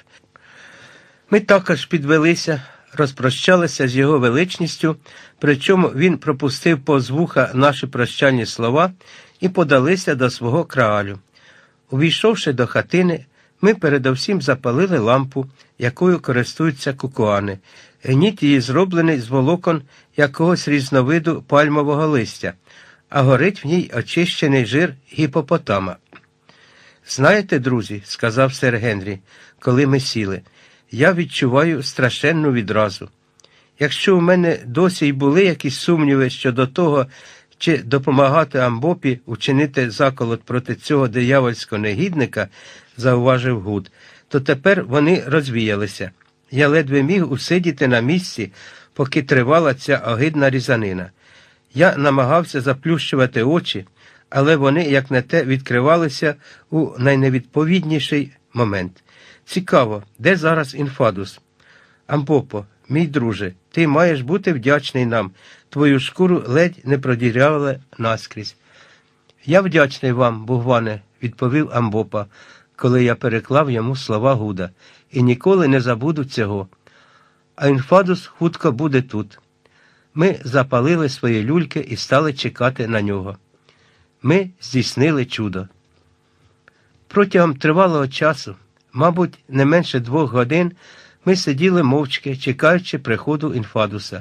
Speaker 1: Ми також підвелися, розпрощалися з його величністю, причому він пропустив повз вуха наші прощальні слова і подалися до свого Краалю. Увійшовши до хатини, ми передовсім запалили лампу, якою користуються кукуани. Гніт її зроблений з волокон якогось різновиду пальмового листя, а горить в ній очищений жир гіпопотама. «Знаєте, друзі, – сказав сер Генрі, коли ми сіли, – я відчуваю страшенну відразу. Якщо у мене досі й були якісь сумніви щодо того, чи допомагати Амбопі учинити заколот проти цього диявольського негідника, – зауважив Гуд, – то тепер вони розвіялися. Я ледве міг усидіти на місці, поки тривала ця огидна різанина. Я намагався заплющувати очі, але вони, як не те, відкривалися у найневідповідніший момент. Цікаво, де зараз Інфадус? Амбопо, мій друже, ти маєш бути вдячний нам. Твою шкуру ледь не продіряли наскрізь. Я вдячний вам, Бугване, відповів Амбопа, коли я переклав йому слова Гуда, і ніколи не забуду цього. А Інфадус хутко буде тут. Ми запалили свої люльки і стали чекати на нього. Ми здійснили чудо. Протягом тривалого часу, мабуть, не менше 2 годин, ми сиділи мовчки, чекаючи приходу Інфадуса.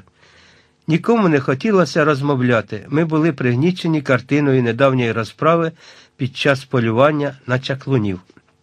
Speaker 1: Нікому не хотілося розмовляти, ми були пригнічені картиною недавньої розправи під час полювання на чаклунів.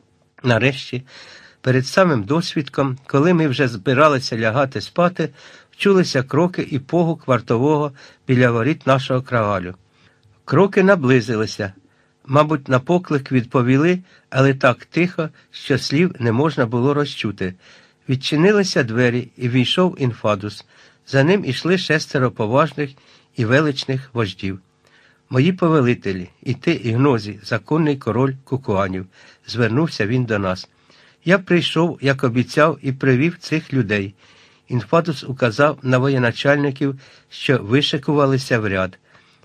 Speaker 1: Нарешті, перед самим досвідком, коли ми вже збиралися лягати спати, вчулися кроки і погук вартового біля воріт нашого крагалю. Кроки наблизилися. Мабуть, на поклик відповіли, але так тихо, що слів не можна було розчути. Відчинилися двері, і війшов Інфадус. За ним ішли 6 поважних і величних вождів. «Мої повелителі, і ти, Ігнозі, законний король Кукуанів», – звернувся він до нас. «Я прийшов, як обіцяв, і привів цих людей». Інфадус указав на воєначальників, що вишикувалися в ряд.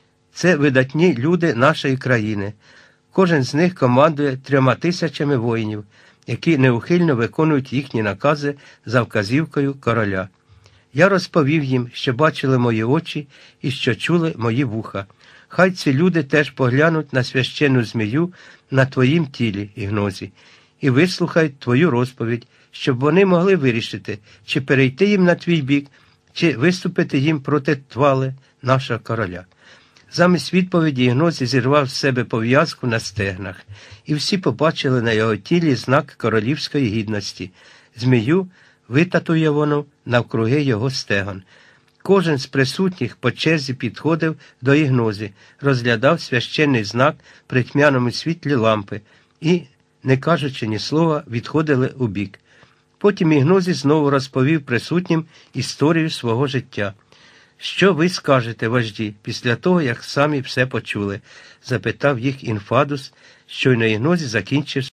Speaker 1: Це видатні люди нашої країни. Кожен з них командує 3000 воїнів, які неухильно виконують їхні накази за вказівкою короля. Я розповів їм, що бачили мої очі і що чули мої вуха. Хай ці люди теж поглянуть на священну змію на твоїм тілі, Ігнозі, і вислухають твою розповідь, щоб вони могли вирішити, чи перейти їм на твій бік, чи виступити їм проти Твали, нашого короля. Замість відповіді Ігнозі зірвав з себе пов'язку на стегнах, і всі побачили на його тілі знак королівської гідності – змію, витатуйовану навкруги його стегон. Кожен з присутніх по черзі підходив до Ігнозі, розглядав священний знак при тьмяному світлі лампи і, не кажучи ні слова, відходили убік. Потім Ігнозі знову розповів присутнім історію свого життя. «Що ви скажете, вожді, після того, як самі все почули?» – запитав їх Інфадус, щойно Ігнозі закінчив